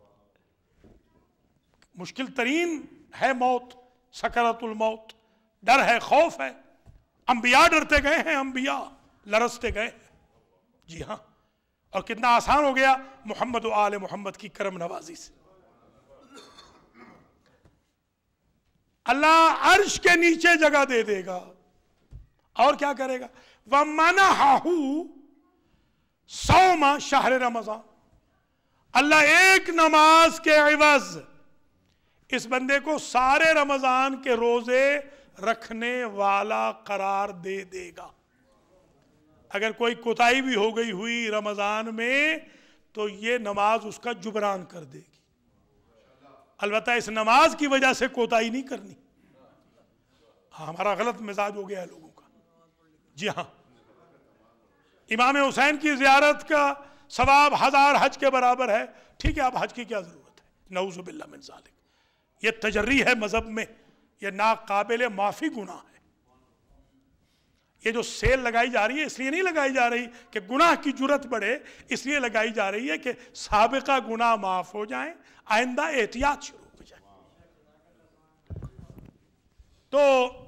मुश्किल तरीन है मौत, सकरातुल मौत, डर है, खौफ है। अंबिया डरते गए हैं, अंबिया लरसते गए हैं, जी हाँ। और कितना आसान हो गया मोहम्मद व आले मोहम्मद की करम नवाजी से। अल्लाह अर्श के नीचे जगह दे देगा और क्या करेगा? वमनहहू सौमा शहर रमजान, अल्लाह एक नमाज के एवज इस बंदे को सारे रमजान के रोजे रखने वाला करार दे देगा। अगर कोई कोताही भी हो गई हुई रमजान में तो ये नमाज उसका जुबरान कर देगी। अलबत्ता इस नमाज की वजह से कोताही नहीं करनी। हाँ, हमारा गलत मिजाज हो गया है लोगों का। जी हाँ, इमाम हुसैन की जियारत का सवाब हजार हज के बराबर है। ठीक है, अब हज की क्या जरूरत है? नऊज़ु बिल्लाह मिन ज़ालिक। ये तजर्री है मजहब में, ये नाकाबिल माफी गुनाह है। ये जो सेल लगाई जा रही है इसलिए नहीं लगाई जा रही कि गुनाह की जुर्रत बढ़े, इसलिए लगाई जा रही है कि साबिका गुनाह माफ हो जाए, आइंदा एहतियात शुरू हो जाए। तो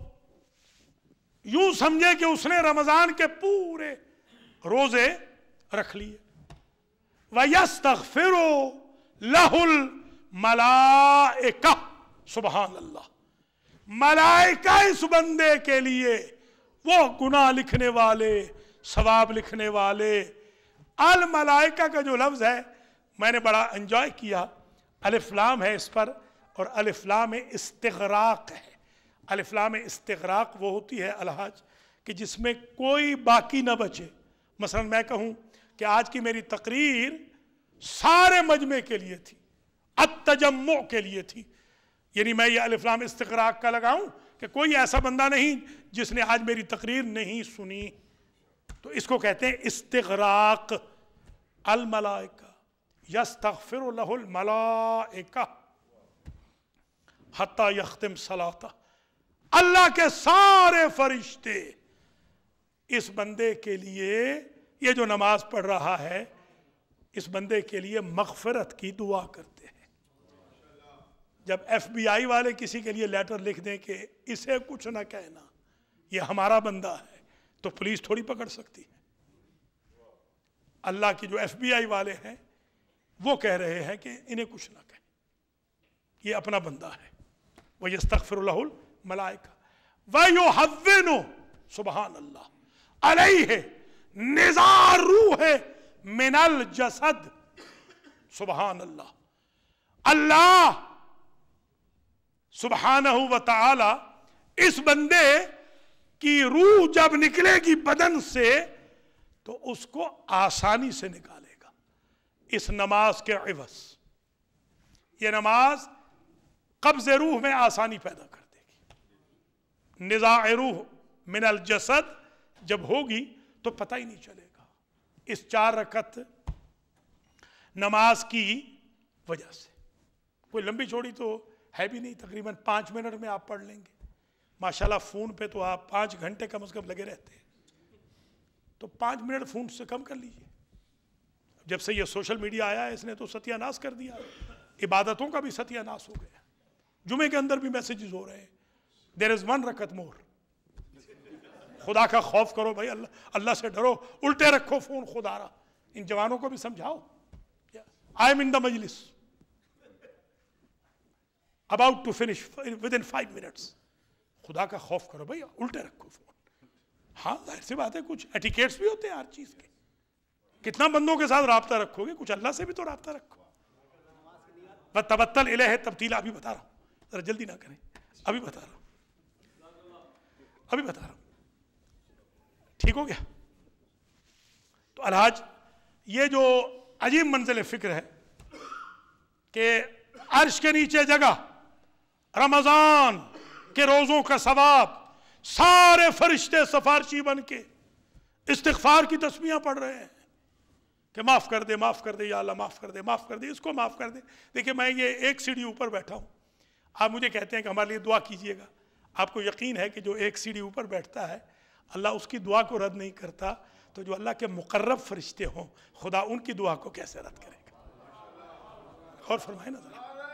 यूं समझे कि उसने रमजान के पूरे रोजे रख लिए। वयस्तगफिरु लहुल मलाइका, सुबहान अल्लाह, मलाइका इस बंदे के लिए, वो गुनाह लिखने वाले, सवाब लिखने वाले। अल मलाइका का जो लफ्ज है मैंने बड़ा एंजॉय किया। अलिफ लाम है इस पर और अलिफ लाम इस्तिगराक है। अलिफ लाम इस्तिगराक वो होती है अलहाज کہ جس میں کوئی باقی نہ بچے. مثلا میں کہوں کہ آج کی میری تقریر سارے مجمع کے لیے تھی، التجمع کے لیے تھی، یعنی میں یہ الف لام استغراق کا لگاؤں کہ کوئی ایسا بندہ نہیں جس نے آج میری تقریر نہیں سنی، تو اس کو کہتے ہیں استغراق. الملائکہ یستغفر لہ الملائکہ حتی یختم صلاتہ، اللہ کے سارے فرشتے اس بندے کے لیے، یہ جو نماز پڑھ رہا ہے اس بندے کے لیے مغفرت کی دعا کرتے ہیں. جب ایف بی آئی والے کسی کے لیے لیٹر لکھ دیں کہ اسے کچھ نہ کہنا، یہ ہمارا بندہ ہے، تو پولیس تھوڑی پکڑ سکتی ہے. اللہ کی جو ایف بی آئی والے ہیں وہ کہہ رہے ہیں کہ انہیں کچھ نہ کہیں، یہ اپنا بندہ ہے. وَيَسْتَغْفِرُ لَهُ الْمَلَائِكَةُ وَيُحَوِّنُ سبحان اللہ علیہ نزاع روح من الجسد. سبحان اللہ. اللہ سبحانہ وتعالی اس بندے کی روح جب نکلے گی بدن سے تو اس کو آسانی سے نکالے گا اس نماز کے عوض. یہ نماز قبض روح میں آسانی پیدا کر دے گی. نزاع روح من الجسد جب ہوگی تو پتہ ہی نہیں چلے گا اس چار رکعت نماز کی وجہ سے. کوئی لمبی چوڑی تو ہے بھی نہیں، تقریباً پانچ منٹ میں آپ پڑھ لیں گے. ماشاءاللہ فون پہ تو آپ پانچ گھنٹے کم از کم لگے رہتے ہیں، تو پانچ منٹ فون سے کم کر لیجئے. جب سے یہ سوشل میڈیا آیا ہے اس نے تو ستیہ ناس کر دیا، عبادتوں کا بھی ستیہ ناس ہو گیا. جمعے کے اندر بھی میسیجز ہو رہے ہیں دیر از ون رکعت مور. خدا کا خوف کرو بھائی، اللہ اللہ سے ڈرو، الٹے رکھو فون خدا را. ان جوانوں کو بھی سمجھاؤ. آئی ایم ان دا مجلس about to finish within five minutes. خدا کا خوف کرو بھائی، الٹے رکھو فون. ہاں ظاہر سی بات ہے کچھ ایٹیکیٹس بھی ہوتے ہیں ہر چیز کے. کتنا بندوں کے ساتھ رابطہ رکھو گے، کچھ اللہ سے بھی تو رابطہ رکھو. وَتَبَتَّلْ إِلَيْهِ تَبْتِيلًا. ابھی بتا رہا ہوں، ذرا جلدی نہ کریں، ابھی بتا رہا ہوں ابھی بتا رہا ہوں ٹھیک ہو گیا؟ تو الحاج یہ جو عجیب منزل فکر ہے کہ عرش کے نیچے جگہ، رمضان کے روزوں کا ثواب، سارے فرشتے سفارشی بن کے استغفار کی تسبیحاں پڑھ رہے ہیں کہ معاف کر دے، معاف کر دے یا اللہ، معاف کر دے، معاف کر دے، اس کو معاف کر دے. دیکھیں میں یہ ایک سیڑھی اوپر بیٹھا ہوں، آپ مجھے کہتے ہیں کہ ہمارے لیے دعا کیجئے گا. آپ کو یقین ہے کہ جو ایک سیڑھی اوپر بیٹھتا ہے اللہ اس کی دعا کو رد نہیں کرتا، تو جو اللہ کے مقرب فرشتے ہوں خدا ان کی دعا کو کیسے رد کرے گا؟ غور فرمائے نا ذرا.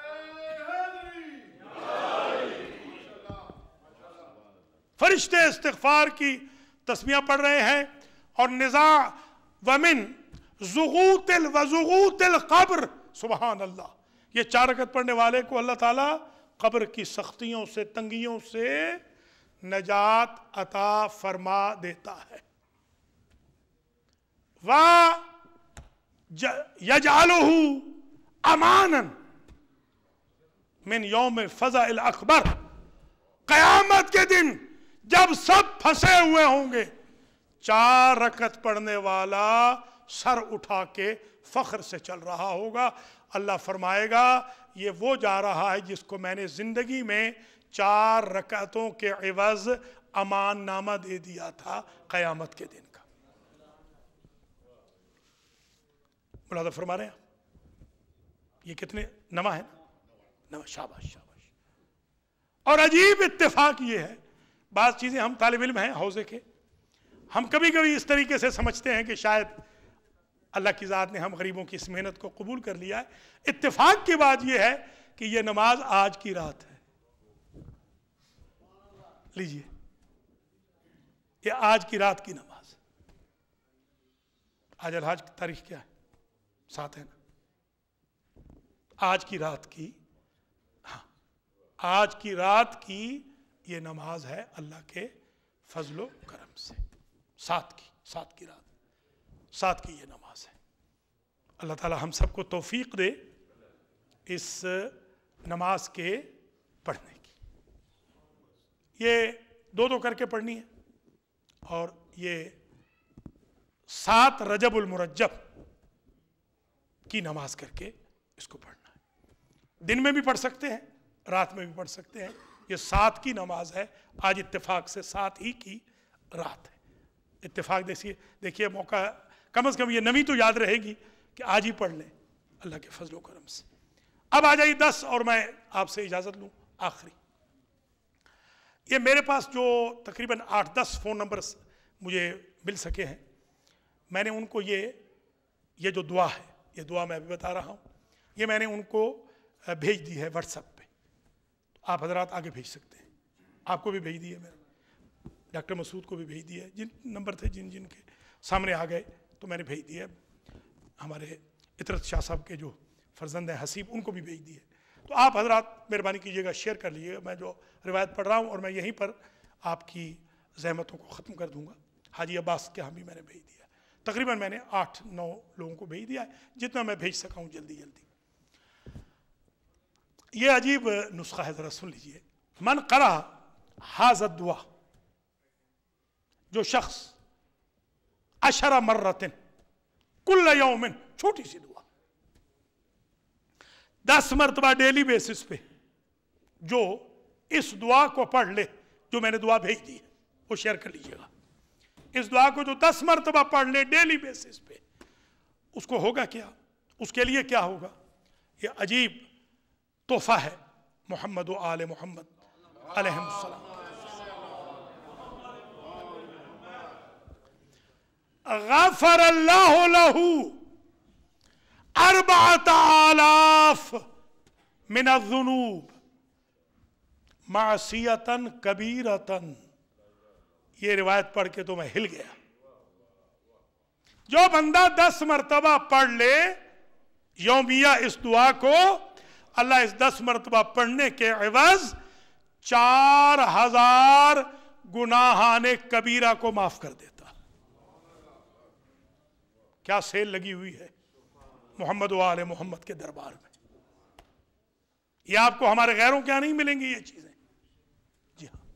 فرشتے استغفار کی تسبیحاں پڑھ رہے ہیں. اور نزاع ومن زغوط وزغوط القبر. سبحان اللہ. یہ چار رکعت پڑھنے والے کو اللہ تعالیٰ قبر کی سختیوں سے، تنگیوں سے نجات عطا فرما دیتا ہے. وَيَجْعَلُهُ امانن من یوم الفزع الاکبر. قیامت کے دن جب سب پھنسے ہوئے ہوں گے، چار رکعت پڑھنے والا سر اٹھا کے فخر سے چل رہا ہوگا. اللہ فرمائے گا یہ وہ جا رہا ہے جس کو میں نے زندگی میں چار رکعتوں کے عوض امان نامہ دے دیا تھا قیامت کے دن کا. ملاحظہ فرما رہے ہیں آپ؟ یہ کتنے نما ہے نا؟ نما. شاباش شاباش. اور عجیب اتفاق یہ ہے، بعض چیزیں ہم طالب علم ہیں حوزے کے، ہم کبھی کبھی اس طریقے سے سمجھتے ہیں کہ شاید اللہ کی ذات نے ہم غریبوں کی اس محنت کو قبول کر لیا ہے. اتفاق کی بات یہ ہے کہ یہ نماز آج کی رات ہے. لیجئے، یہ آج کی رات کی نماز. آج الحاج کی تاریخ کیا ہے؟ سات ہے نا. آج کی رات کی، ہاں آج کی رات کی یہ نماز ہے اللہ کے فضل و کرم سے. سات کی، سات کی رات، سات کی یہ نماز ہے. اللہ تعالی ہم سب کو توفیق دے اس نماز کے پڑھنے کی. یہ دو دو کر کے پڑھنی ہے. اور یہ سات رجب المرجب کی نماز کر کے اس کو پڑھنا ہے. دن میں بھی پڑھ سکتے ہیں، رات میں بھی پڑھ سکتے ہیں. یہ سات کی نماز ہے. آج اتفاق سے سات ہی کی رات ہے. اتفاق دیکھیے دیکھیے موقع کم از کم یہ نویں تو یاد رہے گی کہ آج ہی پڑھ لیں اللہ کے فضل و کرم سے. اب آ جائیے دس، اور میں آپ سے اجازت لوں آخری. یہ میرے پاس جو تقریباً آٹھ دس فون نمبرز مجھے مل سکے ہیں، میں نے ان کو یہ یہ جو دعا ہے، یہ دعا میں ابھی بتا رہا ہوں، یہ میں نے ان کو بھیج دی ہے واٹس ایپ پہ. آپ حضرات آگے بھیج سکتے ہیں. آپ کو بھی بھیج دی ہے، میرے ڈاکٹر مسعود کو بھی بھیج دی ہے. جن نمبر تھے جن جن کے سامنے آ گئے تو میں نے بھیج دی ہے. ہمارے اطرت شاہ صاحب کے جو فرزند ہیں حسیب، ان کو بھی بھیج دی ہے. تو آپ حضرات مہربانی کیجیے گا، شیئر کر لیجیے گا. میں جو روایت پڑھ رہا ہوں اور میں یہیں پر آپ کی زحمتوں کو ختم کر دوں گا. حاجی عباس کے ہاں بھی میں نے بھیج دیا. تقریباً میں نے آٹھ نو لوگوں کو بھیج دیا ہے، جتنا میں بھیج سکا ہوں جلدی جلدی. یہ عجیب نسخہ ہے، ذرا سن لیجیے. من قرأ ھذا الدعاء، جو شخص عشر مرۃ کل یوم، چھوٹی سی دعا، دس مرتبہ ڈیلی بیسس پہ جو اس دعا کو پڑھ لے، جو میں نے دعا بھیج دی ہے وہ شیئر کر لیجیے گا. اس دعا کو جو دس مرتبہ پڑھ لے ڈیلی بیسس پہ، اس کو ہوگا کیا، اس کے لیے کیا ہوگا؟ یہ عجیب تحفہ ہے محمد و آل محمد علیہ السلام. غفر اللہ لہ اربعۃ آلاف من الذنوب معصیۃ کبیرۃ. یہ روایت پڑھ کے تو میں ہل گیا. جو بندہ دس مرتبہ پڑھ لے یومیہ اس دعا کو، اللہ اس دس مرتبہ پڑھنے کے عوض چار ہزار گناہان کبیرہ کو معاف کر دیتا. کیا سیل لگی ہوئی ہے محمد و آل محمد کے دربار میں. یہ آپ کو ہمارے غیروں کیا نہیں ملیں گی یہ چیزیں. جی ہاں،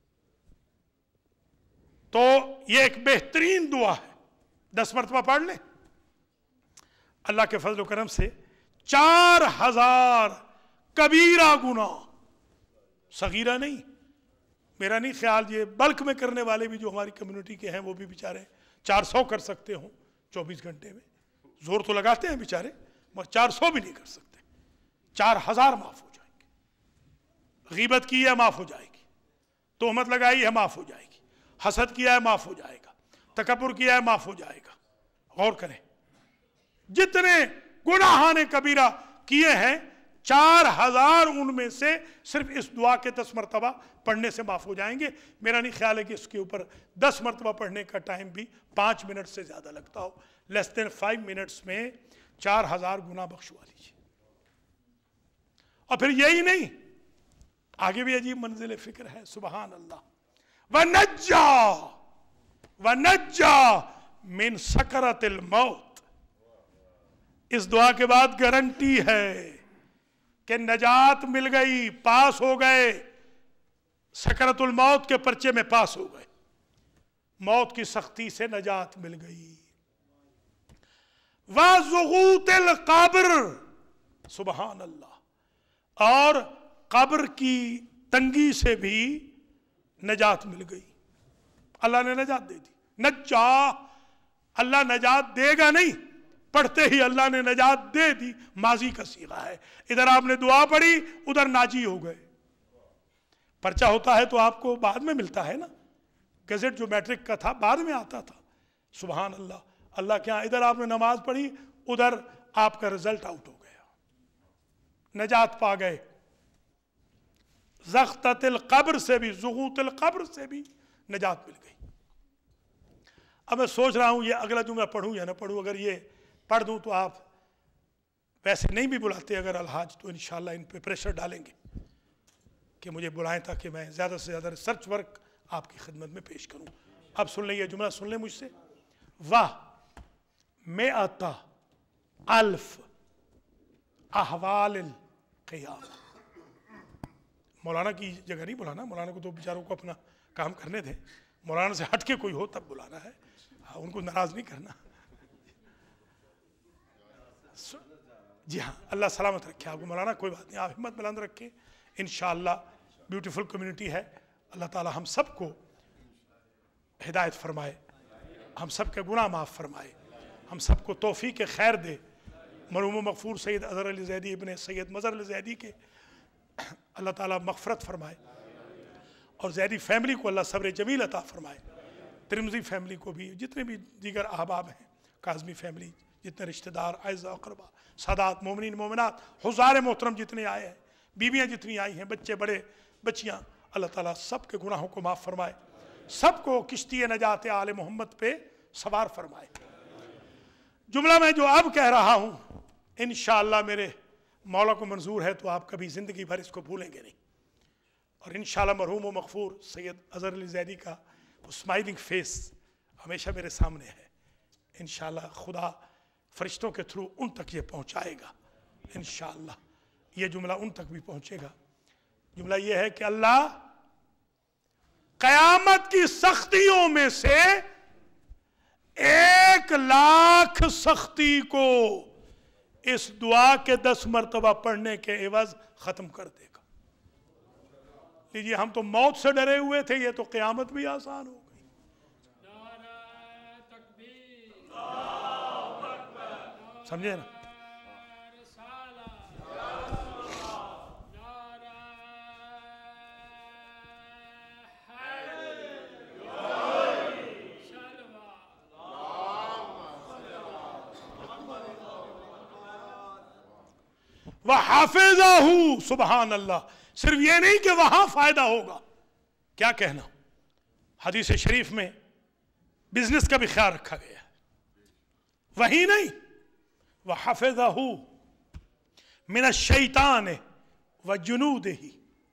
تو یہ ایک بہترین دعا ہے. دس مرتبہ پڑھ لیں، اللہ کے فضل و کرم سے چار ہزار کبیرہ گناہ، صغیرہ نہیں. میرا نہیں خیال یہ بلک میں کرنے والے بھی جو ہماری کمیونٹی کے ہیں وہ بھی بیچارے چار سو کر سکتے ہوں چوبیس گھنٹے میں. زور تو لگاتے ہیں بیچارے، مگر چار سو بھی نہیں کر سکتے. چار ہزار معاف ہو جائیں گے. غیبت کی ہے معاف ہو جائے گی، تہمت لگائی ہے معاف ہو جائے گی، حسد کیا ہے معاف ہو جائے گا، تکبر کیا ہے معاف ہو جائے گا. غور کریں، جتنے گناہان کبیرہ کیے ہیں چار ہزار ان میں سے صرف اس دعا کے دس مرتبہ پڑھنے سے معاف ہو جائیں گے. میرا نہیں خیال ہے کہ اس کے اوپر دس مرتبہ پڑھنے کا ٹائم بھی پانچ منٹ سے زیادہ لگتا ہو. لیس دین فائیو منٹس میں چار ہزار گناہ بخشوا لیجیے. اور پھر یہی نہیں، آگے بھی عجیب منزل فکر ہے. سبحان اللہ. وَنَجَّا وَنَجَّا مِن سَكَرَةِ الْمَوْتِ. اس دعا کے بعد گارنٹی ہے کہ نجات مل گئی، پاس ہو گئے، سکرۃ الموت کے پرچے میں پاس ہو گئے، موت کی سختی سے نجات مل گئی. وَزُغُوطِ الْقَبْرِ. سبحان اللہ. اور قبر کی تنگی سے بھی نجات مل گئی. اللہ نے نجات دے دی. نجا، اللہ نجات دے گا نہیں، پڑھتے ہی اللہ نے نجات دے دی. ماضی کا صیغہ ہے. ادھر آپ نے دعا پڑھی، ادھر ناجی ہو گئے. پرچہ ہوتا ہے تو آپ کو بعد میں ملتا ہے نا. گزٹ جو میٹرک کا تھا بعد میں آتا تھا. سبحان اللہ. اللہ کیا، ادھر آپ نے نماز پڑھی، ادھر آپ کا رزلٹ آؤٹ ہو گیا، نجات پا گئے. زغطۃ القبر سے بھی، زغوط القبر سے بھی نجات مل گئی. اب میں سوچ رہا ہوں یہ اگلا جملہ پڑھوں یا نہ پڑھوں. اگر یہ پڑھ دوں تو آپ ویسے نہیں بھی بلاتے اگر الحاج، تو انشاءاللہ ان پہ پریشر ڈالیں گے کہ مجھے بلائیں تاکہ میں زیادہ سے زیادہ ریسرچ ورک آپ کی خدمت میں پیش کروں. اب سن لیں یہ جملہ، سن لیں مجھ سے. واہ مئۃ الف احوال القیامہ. مولانا کی جگہ نہیں بلانا، مولانا کو تو بیچاروں کو اپنا کام کرنے دیں. مولانا سے ہٹ کے کوئی ہو تب بلانا ہے، ہاں ان کو ناراض نہیں کرنا. جی ہاں اللہ سلامت رکھے آپ کو مولانا، کوئی بات نہیں، آپ ہمت بلند رکھیں. انشاءاللہ بیوٹیفل کمیونٹی ہے. اللہ تعالی ہم سب کو ہدایت فرمائے، ہم سب کے گناہ معاف فرمائے، ہم سب کو توفیق خیر دے. مرحوم و مغفور سید اظہر علی زیدی ابن سید مظہر علی زیدی کے اللہ تعالیٰ مغفرت فرمائے، اور زیدی فیملی کو اللہ صبر جمیل عطا فرمائے. ترمذی فیملی کو بھی، جتنے بھی دیگر احباب ہیں، کاظمی فیملی، جتنے رشتہ دار، اعزاء اقربا، سادات، مومنین مومنات، حضار محترم جتنے آئے ہیں، بیویاں جتنی آئی ہیں، بچے بڑے بچیاں، اللہ تعالیٰ سب کے گناہوں کو معاف فرمائے، سب کو کشتی نجات آل محمد پہ سوار فرمائے. جملہ میں جو اب کہہ رہا ہوں انشاءاللہ میرے مولا کو منظور ہے تو آپ کبھی زندگی بھر اس کو بھولیں گے نہیں. اور انشاءاللہ مرحوم و مغفور سید اظہر علی زیدی کا وہ اسمائلنگ فیس ہمیشہ میرے سامنے ہے. انشاءاللہ خدا فرشتوں کے تھرو ان تک یہ پہنچائے گا. انشاءاللہ یہ جملہ ان تک بھی پہنچے گا. جملہ یہ ہے کہ اللہ قیامت کی سختیوں میں سے ایک لاکھ سختی کو اس دعا کے دس مرتبہ پڑھنے کے عوض ختم کر دے گا. لیجیے ہم تو موت سے ڈرے ہوئے تھے، یہ تو قیامت بھی آسان ہو گئی. سمجھے نا؟ وَحَافِظَهُ سبحان اللہ. صرف یہ نہیں کہ وہاں فائدہ ہوگا، کیا کہنا، حدیث شریف میں بزنس کا بھی خیال رکھا گیا ہے. وہی نہیں، وَحَافِظَهُ مِنَ الشَّيْطَانِ وَجُنُودِهِ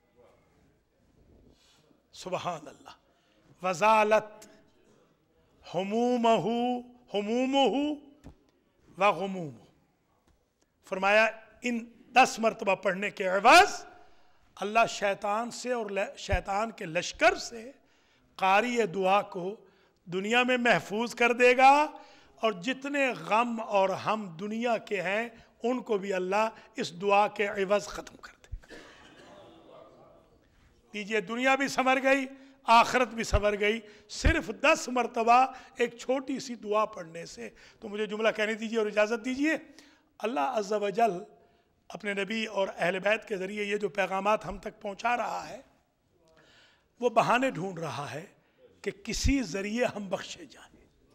سبحان اللہ. وَزَالَتْ ہُمُومَهُ ہُمُومُهُ وَغُمُومُهُ. فرمایا ان دس مرتبہ پڑھنے کے عوض اللہ شیطان سے اور شیطان کے لشکر سے قاری دعا کو دنیا میں محفوظ کر دے گا، اور جتنے غم اور ہم دنیا کے ہیں ان کو بھی اللہ اس دعا کے عوض ختم کر دے گا. دیجئے دنیا بھی سنور گئی، آخرت بھی سنور گئی، صرف دس مرتبہ ایک چھوٹی سی دعا پڑھنے سے. تو مجھے جملہ کہنے دیجئے اور اجازت دیجئے. اللہ عز و جل اپنے نبی اور اہل بیت کے ذریعے یہ جو پیغامات ہم تک پہنچا رہا ہے، وہ بہانے ڈھونڈ رہا ہے کہ کسی ذریعے ہم بخشے جائیں.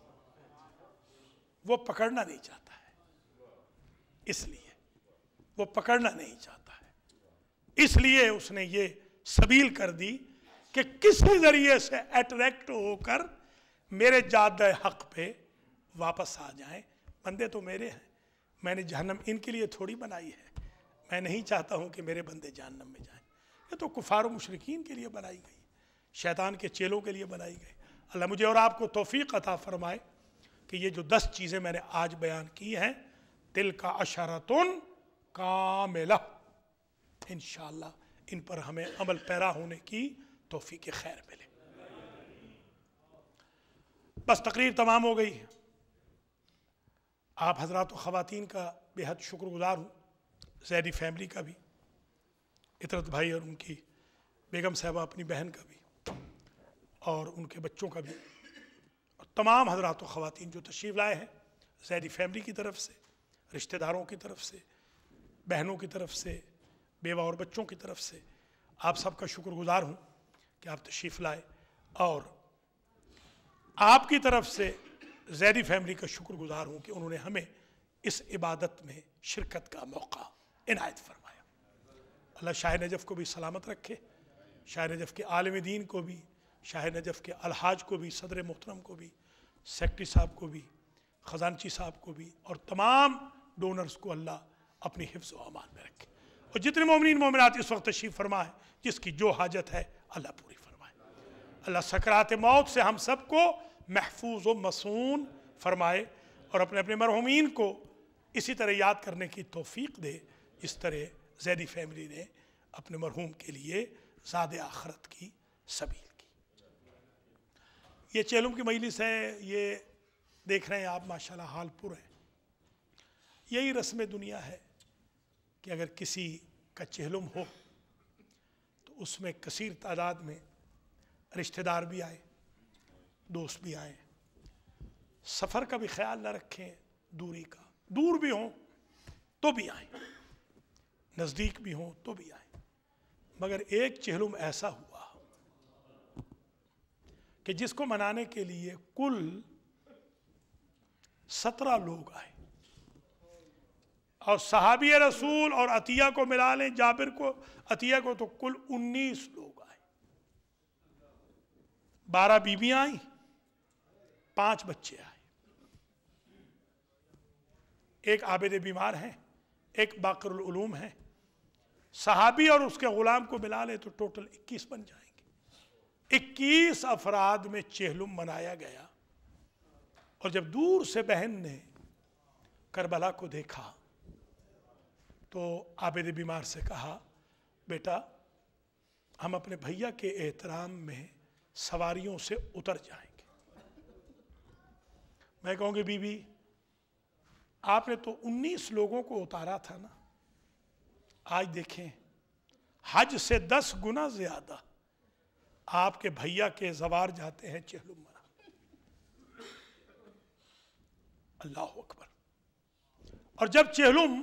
وہ پکڑنا نہیں چاہتا ہے، اس لیے وہ پکڑنا نہیں چاہتا ہے، اس لیے اس نے یہ سبیل کر دی کہ کسی ذریعے سے اٹریکٹ ہو کر میرے جادہ حق پہ واپس آ جائیں. بندے تو میرے ہیں، میں نے جہنم ان کے لیے تھوڑی بنائی ہے. میں نہیں چاہتا ہوں کہ میرے بندے جہنم میں جائیں. یہ تو کفار و مشرکین کے لیے بنائی گئی، شیطان کے چیلوں کے لیے بنائی گئی. اللہ مجھے اور آپ کو توفیق عطا فرمائے کہ یہ جو دس چیزیں میں نے آج بیان کی ہیں، تِلْکَ عَشَرَةٌ کاملہ، انشاءاللہ ان پر ہمیں عمل پیرا ہونے کی توفیق خیر ملے. بس تقریر تمام ہو گئی. آپ حضرات و خواتین کا بے حد شکر گزار ہوں، زیدی فیملی کا بھی، اطرت بھائی اور ان کی بیگم صاحبہ اپنی بہن کا بھی، اور ان کے بچوں کا بھی، اور تمام حضرات و خواتین جو تشریف لائے ہیں زیدی فیملی کی طرف سے، رشتہ داروں کی طرف سے، بہنوں کی طرف سے، بیوہ اور بچوں کی طرف سے. آپ سب کا شکر گزار ہوں کہ آپ تشریف لائے، اور آپ کی طرف سے زیدی فیملی کا شکر گزار ہوں کہ انہوں نے ہمیں اس عبادت میں شرکت کا موقع عنایت فرمایا. اللہ شاہ نجف کو بھی سلامت رکھے، شاہ نجف کے عالم دین کو بھی، شاہ نجف کے الحاج کو بھی، صدر محترم کو بھی، سیکٹری صاحب کو بھی، خزانچی صاحب کو بھی، اور تمام ڈونرز کو اللہ اپنی حفظ و امان میں رکھے. اور جتنے مومنین مومنات اس وقت تشریف فرما ہے، جس کی جو حاجت ہے اللہ پوری فرمائے. اللہ سکرات موت سے ہم سب کو محفوظ و مصون فرمائے، اور اپنے اپنے مرحومین کو اسی طرح یاد کرنے کی توفیق دے جس طرح زیدی فیملی نے اپنے مرحوم کے لیے زاد آخرت کی سبیل کی. یہ چہلم کی مجلس ہے، یہ دیکھ رہے ہیں آپ ماشاءاللہ حال پر ہے. یہی رسم دنیا ہے کہ اگر کسی کا چہلم ہو تو اس میں کثیر تعداد میں رشتہ دار بھی آئے، دوست بھی آئیں. سفر کا بھی خیال نہ رکھیں، دوری کا، دور بھی ہوں تو بھی آئیں، نزدیک بھی ہوں تو بھی آئیں. مگر ایک چہلم ایسا ہوا کہ جس کو منانے کے لیے کل سترہ لوگ آئے، اور صحابی رسول اور عطیہ کو ملا لیں، جابر کو، عطیہ کو، تو کل انیس لوگ آئے. بارہ بیویاں آئیں، پانچ بچے آئے. ایک عابد بیمار ہیں، ایک باقر العلوم ہیں. صحابی اور اس کے غلام کو ملا لیں تو ٹوٹل اکیس بن جائیں گے. اکیس افراد میں چہلم منایا گیا. اور جب دور سے بہن نے کربلا کو دیکھا تو عابد بیمار سے کہا، بیٹا ہم اپنے بھیا کے احترام میں سواریوں سے اتر جائیں گے. میں کہوں گی بی بی آپ نے تو انیس لوگوں کو اتارا تھا نا، آج دیکھیں حج سے دس گنا زیادہ آپ کے بھیا کے زوار جاتے ہیں چہلم منا. اللہ اکبر. اور جب چہلم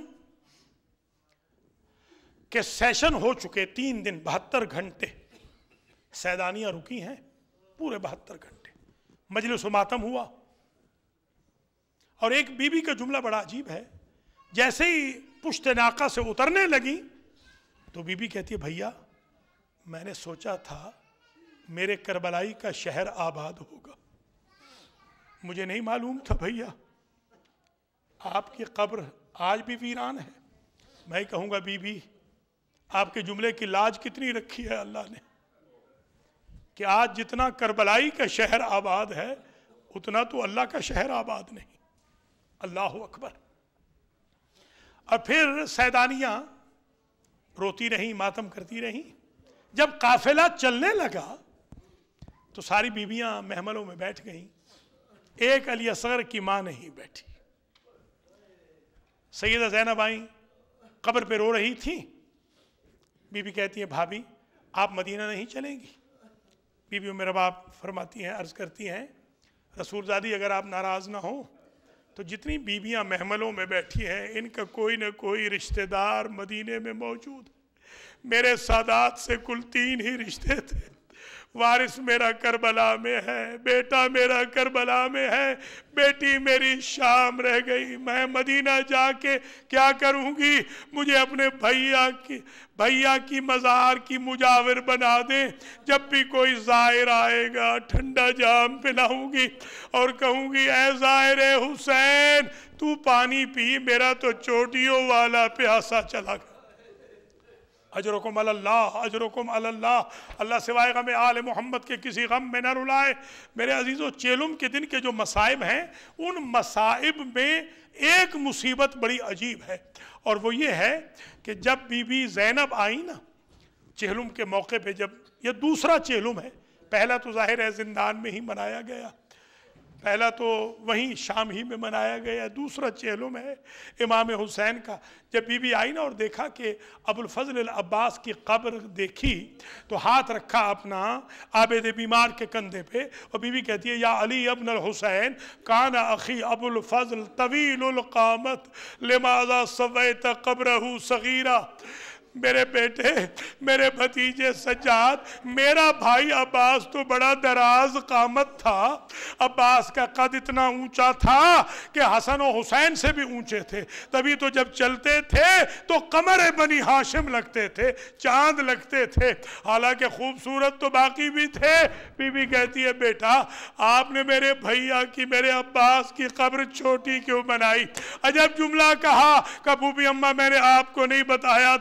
کے سیشن ہو چکے، تین دن بہتر گھنٹے سیدانیاں رکی ہیں، پورے بہتر گھنٹے مجلس و ماتم ہوا. اور ایک بی بی کا جملہ بڑا عجیب ہے، جیسے ہی پشت ناقہ سے اترنے لگی تو بی بی کہتی ہے، بھیا میں نے سوچا تھا میرے کربلائی کا شہر آباد ہوگا، مجھے نہیں معلوم تھا بھیا آپ کی قبر آج بھی ویران ہے. میں کہوں گا بی بی آپ کے جملے کی لاج کتنی رکھی ہے اللہ نے، کہ آج جتنا کربلائی کا شہر آباد ہے اتنا تو اللہ کا شہر آباد نہیں. اللہ اکبر. اور پھر سیدانیاں روتی رہیں، ماتم کرتی رہیں. جب قافلہ چلنے لگا تو ساری بیویاں محملوں میں بیٹھ گئیں، ایک علی اصغر کی ماں نہیں بیٹھی. سیدہ زینب آئیں، قبر پہ رو رہی تھیں. بی بی کہتی ہیں، بھابی آپ مدینہ نہیں چلیں گی؟ بی بی میرا باپ فرماتی ہیں، عرض کرتی ہیں، رسول زادی اگر آپ ناراض نہ ہوں تو جتنی بیویاں محملوں میں بیٹھی ہیں ان کا کوئی نہ کوئی رشتہ دار مدینے میں موجود ہے. میرے سادات سے کل تین ہی رشتے تھے. وارث میرا کربلا میں ہے، بیٹا میرا کربلا میں ہے، بیٹی میری شام رہ گئی. میں مدینہ جا کے کیا کروں گی؟ مجھے اپنے بھیا کی بھیا کی مزار کی مجاور بنا دیں. جب بھی کوئی زائر آئے گا ٹھنڈا جام پلاؤں گی اور کہوں گی، اے زائر حسین تو پانی پی، میرا تو چوٹیوں والا پیاسا چلا گیا. اجرکم اللہ، اجرکم اللہ. اللہ سوائے غم آل محمد کے کسی غم میں نہ رلائے. میرے عزیزو، چہلم کے دن کے جو مصائب ہیں ان مصائب میں ایک مصیبت بڑی عجیب ہے، اور وہ یہ ہے کہ جب بی بی زینب آئی نا چہلم کے موقع پہ، جب یہ دوسرا چہلم ہے، پہلا تو ظاہر ہے زندان میں ہی منایا گیا، پہلا تو وہیں شام ہی میں منایا گیا، دوسرا چہلم ہے امام حسین کا. جب بی بی آئی نا اور دیکھا کہ ابو الفضل العباس کی قبر دیکھی تو ہاتھ رکھا اپنا عابد بیمار کے کندھے پہ، اور بی بی کہتی ہے، یا علی ابن الحسین کان اخی ابو الفضل طویل القامت لماذا سویت قبرہ صغیرہ. میرے بیٹے، میرے بھتیجے سجاد، میرا بھائی عباس تو بڑا دراز قامت تھا. عباس کا قد اتنا اونچا تھا کہ حسن و حسین سے بھی اونچے تھے، تبھی تو جب چلتے تھے تو قمر بنی ہاشم لگتے تھے، چاند لگتے تھے، حالانکہ خوبصورت تو باقی بھی تھے. بی بی کہتی ہے، بیٹا آپ نے میرے بھیا کی، میرے عباس کی قبر چھوٹی کیوں بنائی؟ عجب جملہ کہا کہ ابو بھی اماں میں نے آپ کو نہیں بتایا تھا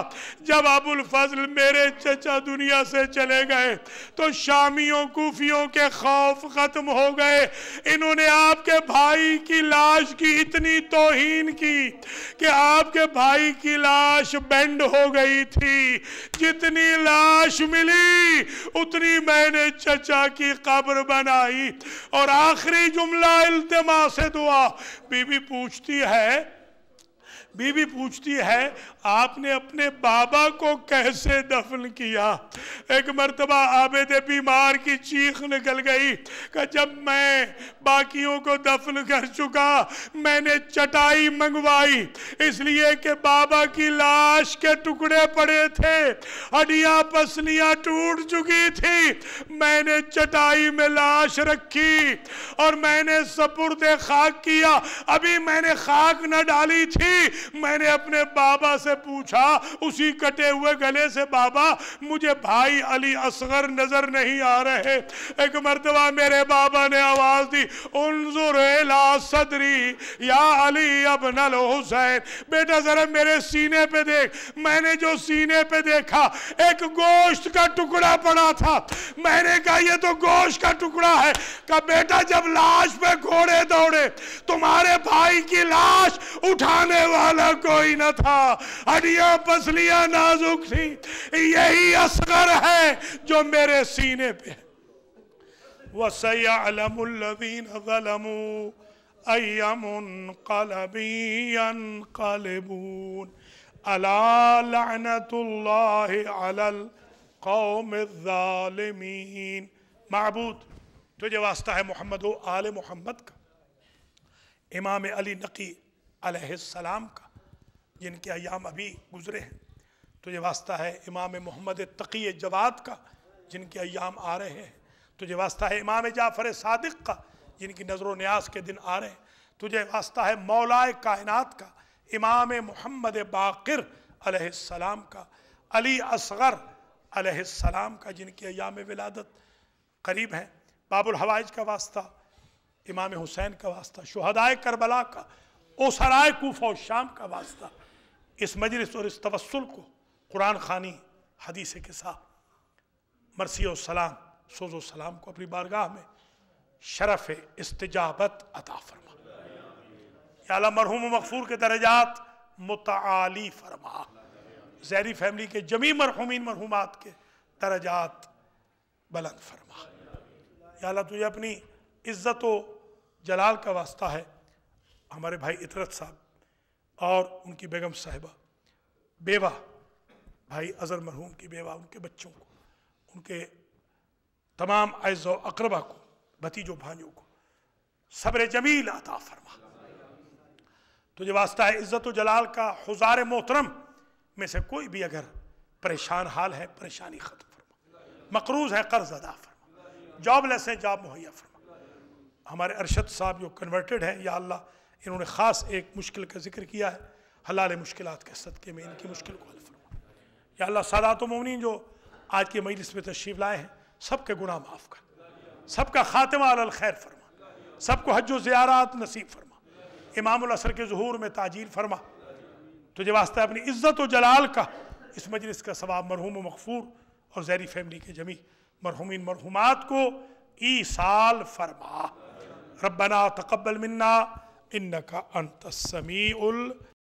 جب ابو الفضل میرے چچا دنیا سے چلے گئے تو شامیوں کوفیوں کے خوف ختم ہو گئے. انہوں نے آپ کے بھائی کی لاش کی اتنی توہین کی کہ آپ کے بھائی کی لاش بینڈ ہو گئی تھی. جتنی لاش ملی اتنی میں نے چچا کی قبر بنائی. اور آخری جملہ التماس دعا. بی بی پوچھتی ہے بی بی پوچھتی ہے آپ نے اپنے بابا کو کیسے دفن کیا؟ ایک مرتبہ عابد بیمار کی چیخ نکل گئی کہ جب میں باقیوں کو دفن کر چکا میں نے چٹائی منگوائی اس لیے کہ بابا کی لاش کے ٹکڑے پڑے تھے, ہڈیاں پسلیاں ٹوٹ چکی تھی. میں نے چٹائی میں لاش رکھی اور میں نے سپرد خاک کیا. ابھی میں نے خاک نہ ڈالی تھی, میں نے اپنے بابا سے پوچھا اسی کٹے ہوئے گلے سے بابا مجھے بھائی علی اصغر نظر نہیں آ رہے. ایک مرتبہ میرے بابا نے آواز دی انظر الی صدری یا علی ابن الحسین, بیٹا ذرا میرے سینے پہ دیکھ. میں نے جو سینے پہ دیکھا ایک گوشت کا ٹکڑا پڑا تھا. میں نے کہا یہ تو گوشت کا ٹکڑا ہے. کہا بیٹا جب لاش پہ گھوڑے دوڑے تمہارے بھائی کی لاش اٹھانے والا کوئی نہ تھا, ہڈیاں پسلیاں نازک تھی. یہی اصغر ہے جو میرے سینے پہ ہے. وَسَيَعْلَمُ الَّذِينَ ظَلَمُوا أَيَّ مُنْقَلَبٍ يَنْقَلِبُونَ أَلَا لَعْنَةُ اللَّهِ عَلَى الْقَوْمِ الظَّالِمِينَ. معبود تجھے واسطہ ہے محمد و آل محمد کا, امام علی نقی علیہ السلام کا جن کے ایام ابھی گزرے ہیں. تجھے واسطہ ہے امام محمد تقی جواد کا جن کے ایام آ رہے ہیں. تجھے واسطہ ہے امام جعفر صادق کا جن کی نظر و نیاز کے دن آ رہے ہیں. تجھے واسطہ ہے مولائے کائنات کا امام محمد باقر علیہ السلام کا, علی اصغر علیہ السلام کا جن کے ایام ولادت قریب ہیں. باب الحوائج کا واسطہ, امام حسین کا واسطہ, شہدائے کربلا کا, اسرائے کوفہ و شام کا واسطہ. اس مجلس اور اس توسل کو قرآن خوانی حدیث کے ساتھ مرثی و سلام سوز و سلام کو اپنی بارگاہ میں شرف استجابت عطا فرما. یا اللہ مرحوم و مغفور کے درجات متعالی فرما. زہری فیملی کے جمیع مرحومین مرحومات کے درجات بلند فرما. یا اللہ تجھے اپنی عزت و جلال کا واسطہ ہے ہمارے بھائی اطرت صاحب اور ان کی بیگم صاحبہ, بیوہ بھائی اظہر مرحوم کی بیوہ, ان کے بچوں کو, ان کے تمام اعز و اقربا کو, بھتیجوں بھائیوں کو صبر جمیل عطا فرما. تجھے واسطہ ہے عزت و جلال کا حضار محترم میں سے کوئی بھی اگر پریشان حال ہے پریشانی ختم فرما, مقروض ہے قرض ادا فرما, جاب لیس ہے جاب مہیا فرما. ہمارے ارشد صاحب جو کنورٹڈ ہیں یا اللہ انہوں نے خاص ایک مشکل کا ذکر کیا ہے, حلال مشکلات کے صدقے میں ان کی مشکل کو حل فرما. یا اللہ سادات و مومنین جو آج کے مجلس میں تشریف لائے ہیں سب کے گناہ معاف کر, سب کا خاتمہ علی الخیر فرما, سب کو حج و زیارات نصیب فرما, امام العصر کے ظہور میں تعجیل فرما. تجھے واسطہ اپنی عزت و جلال کا اس مجلس کا ثواب مرحوم و مغفور اور زہری فیملی کے جمیع مرحومین مرحومات کو ایصال فرما. ربنا تقبل منا انک انت السمیع ال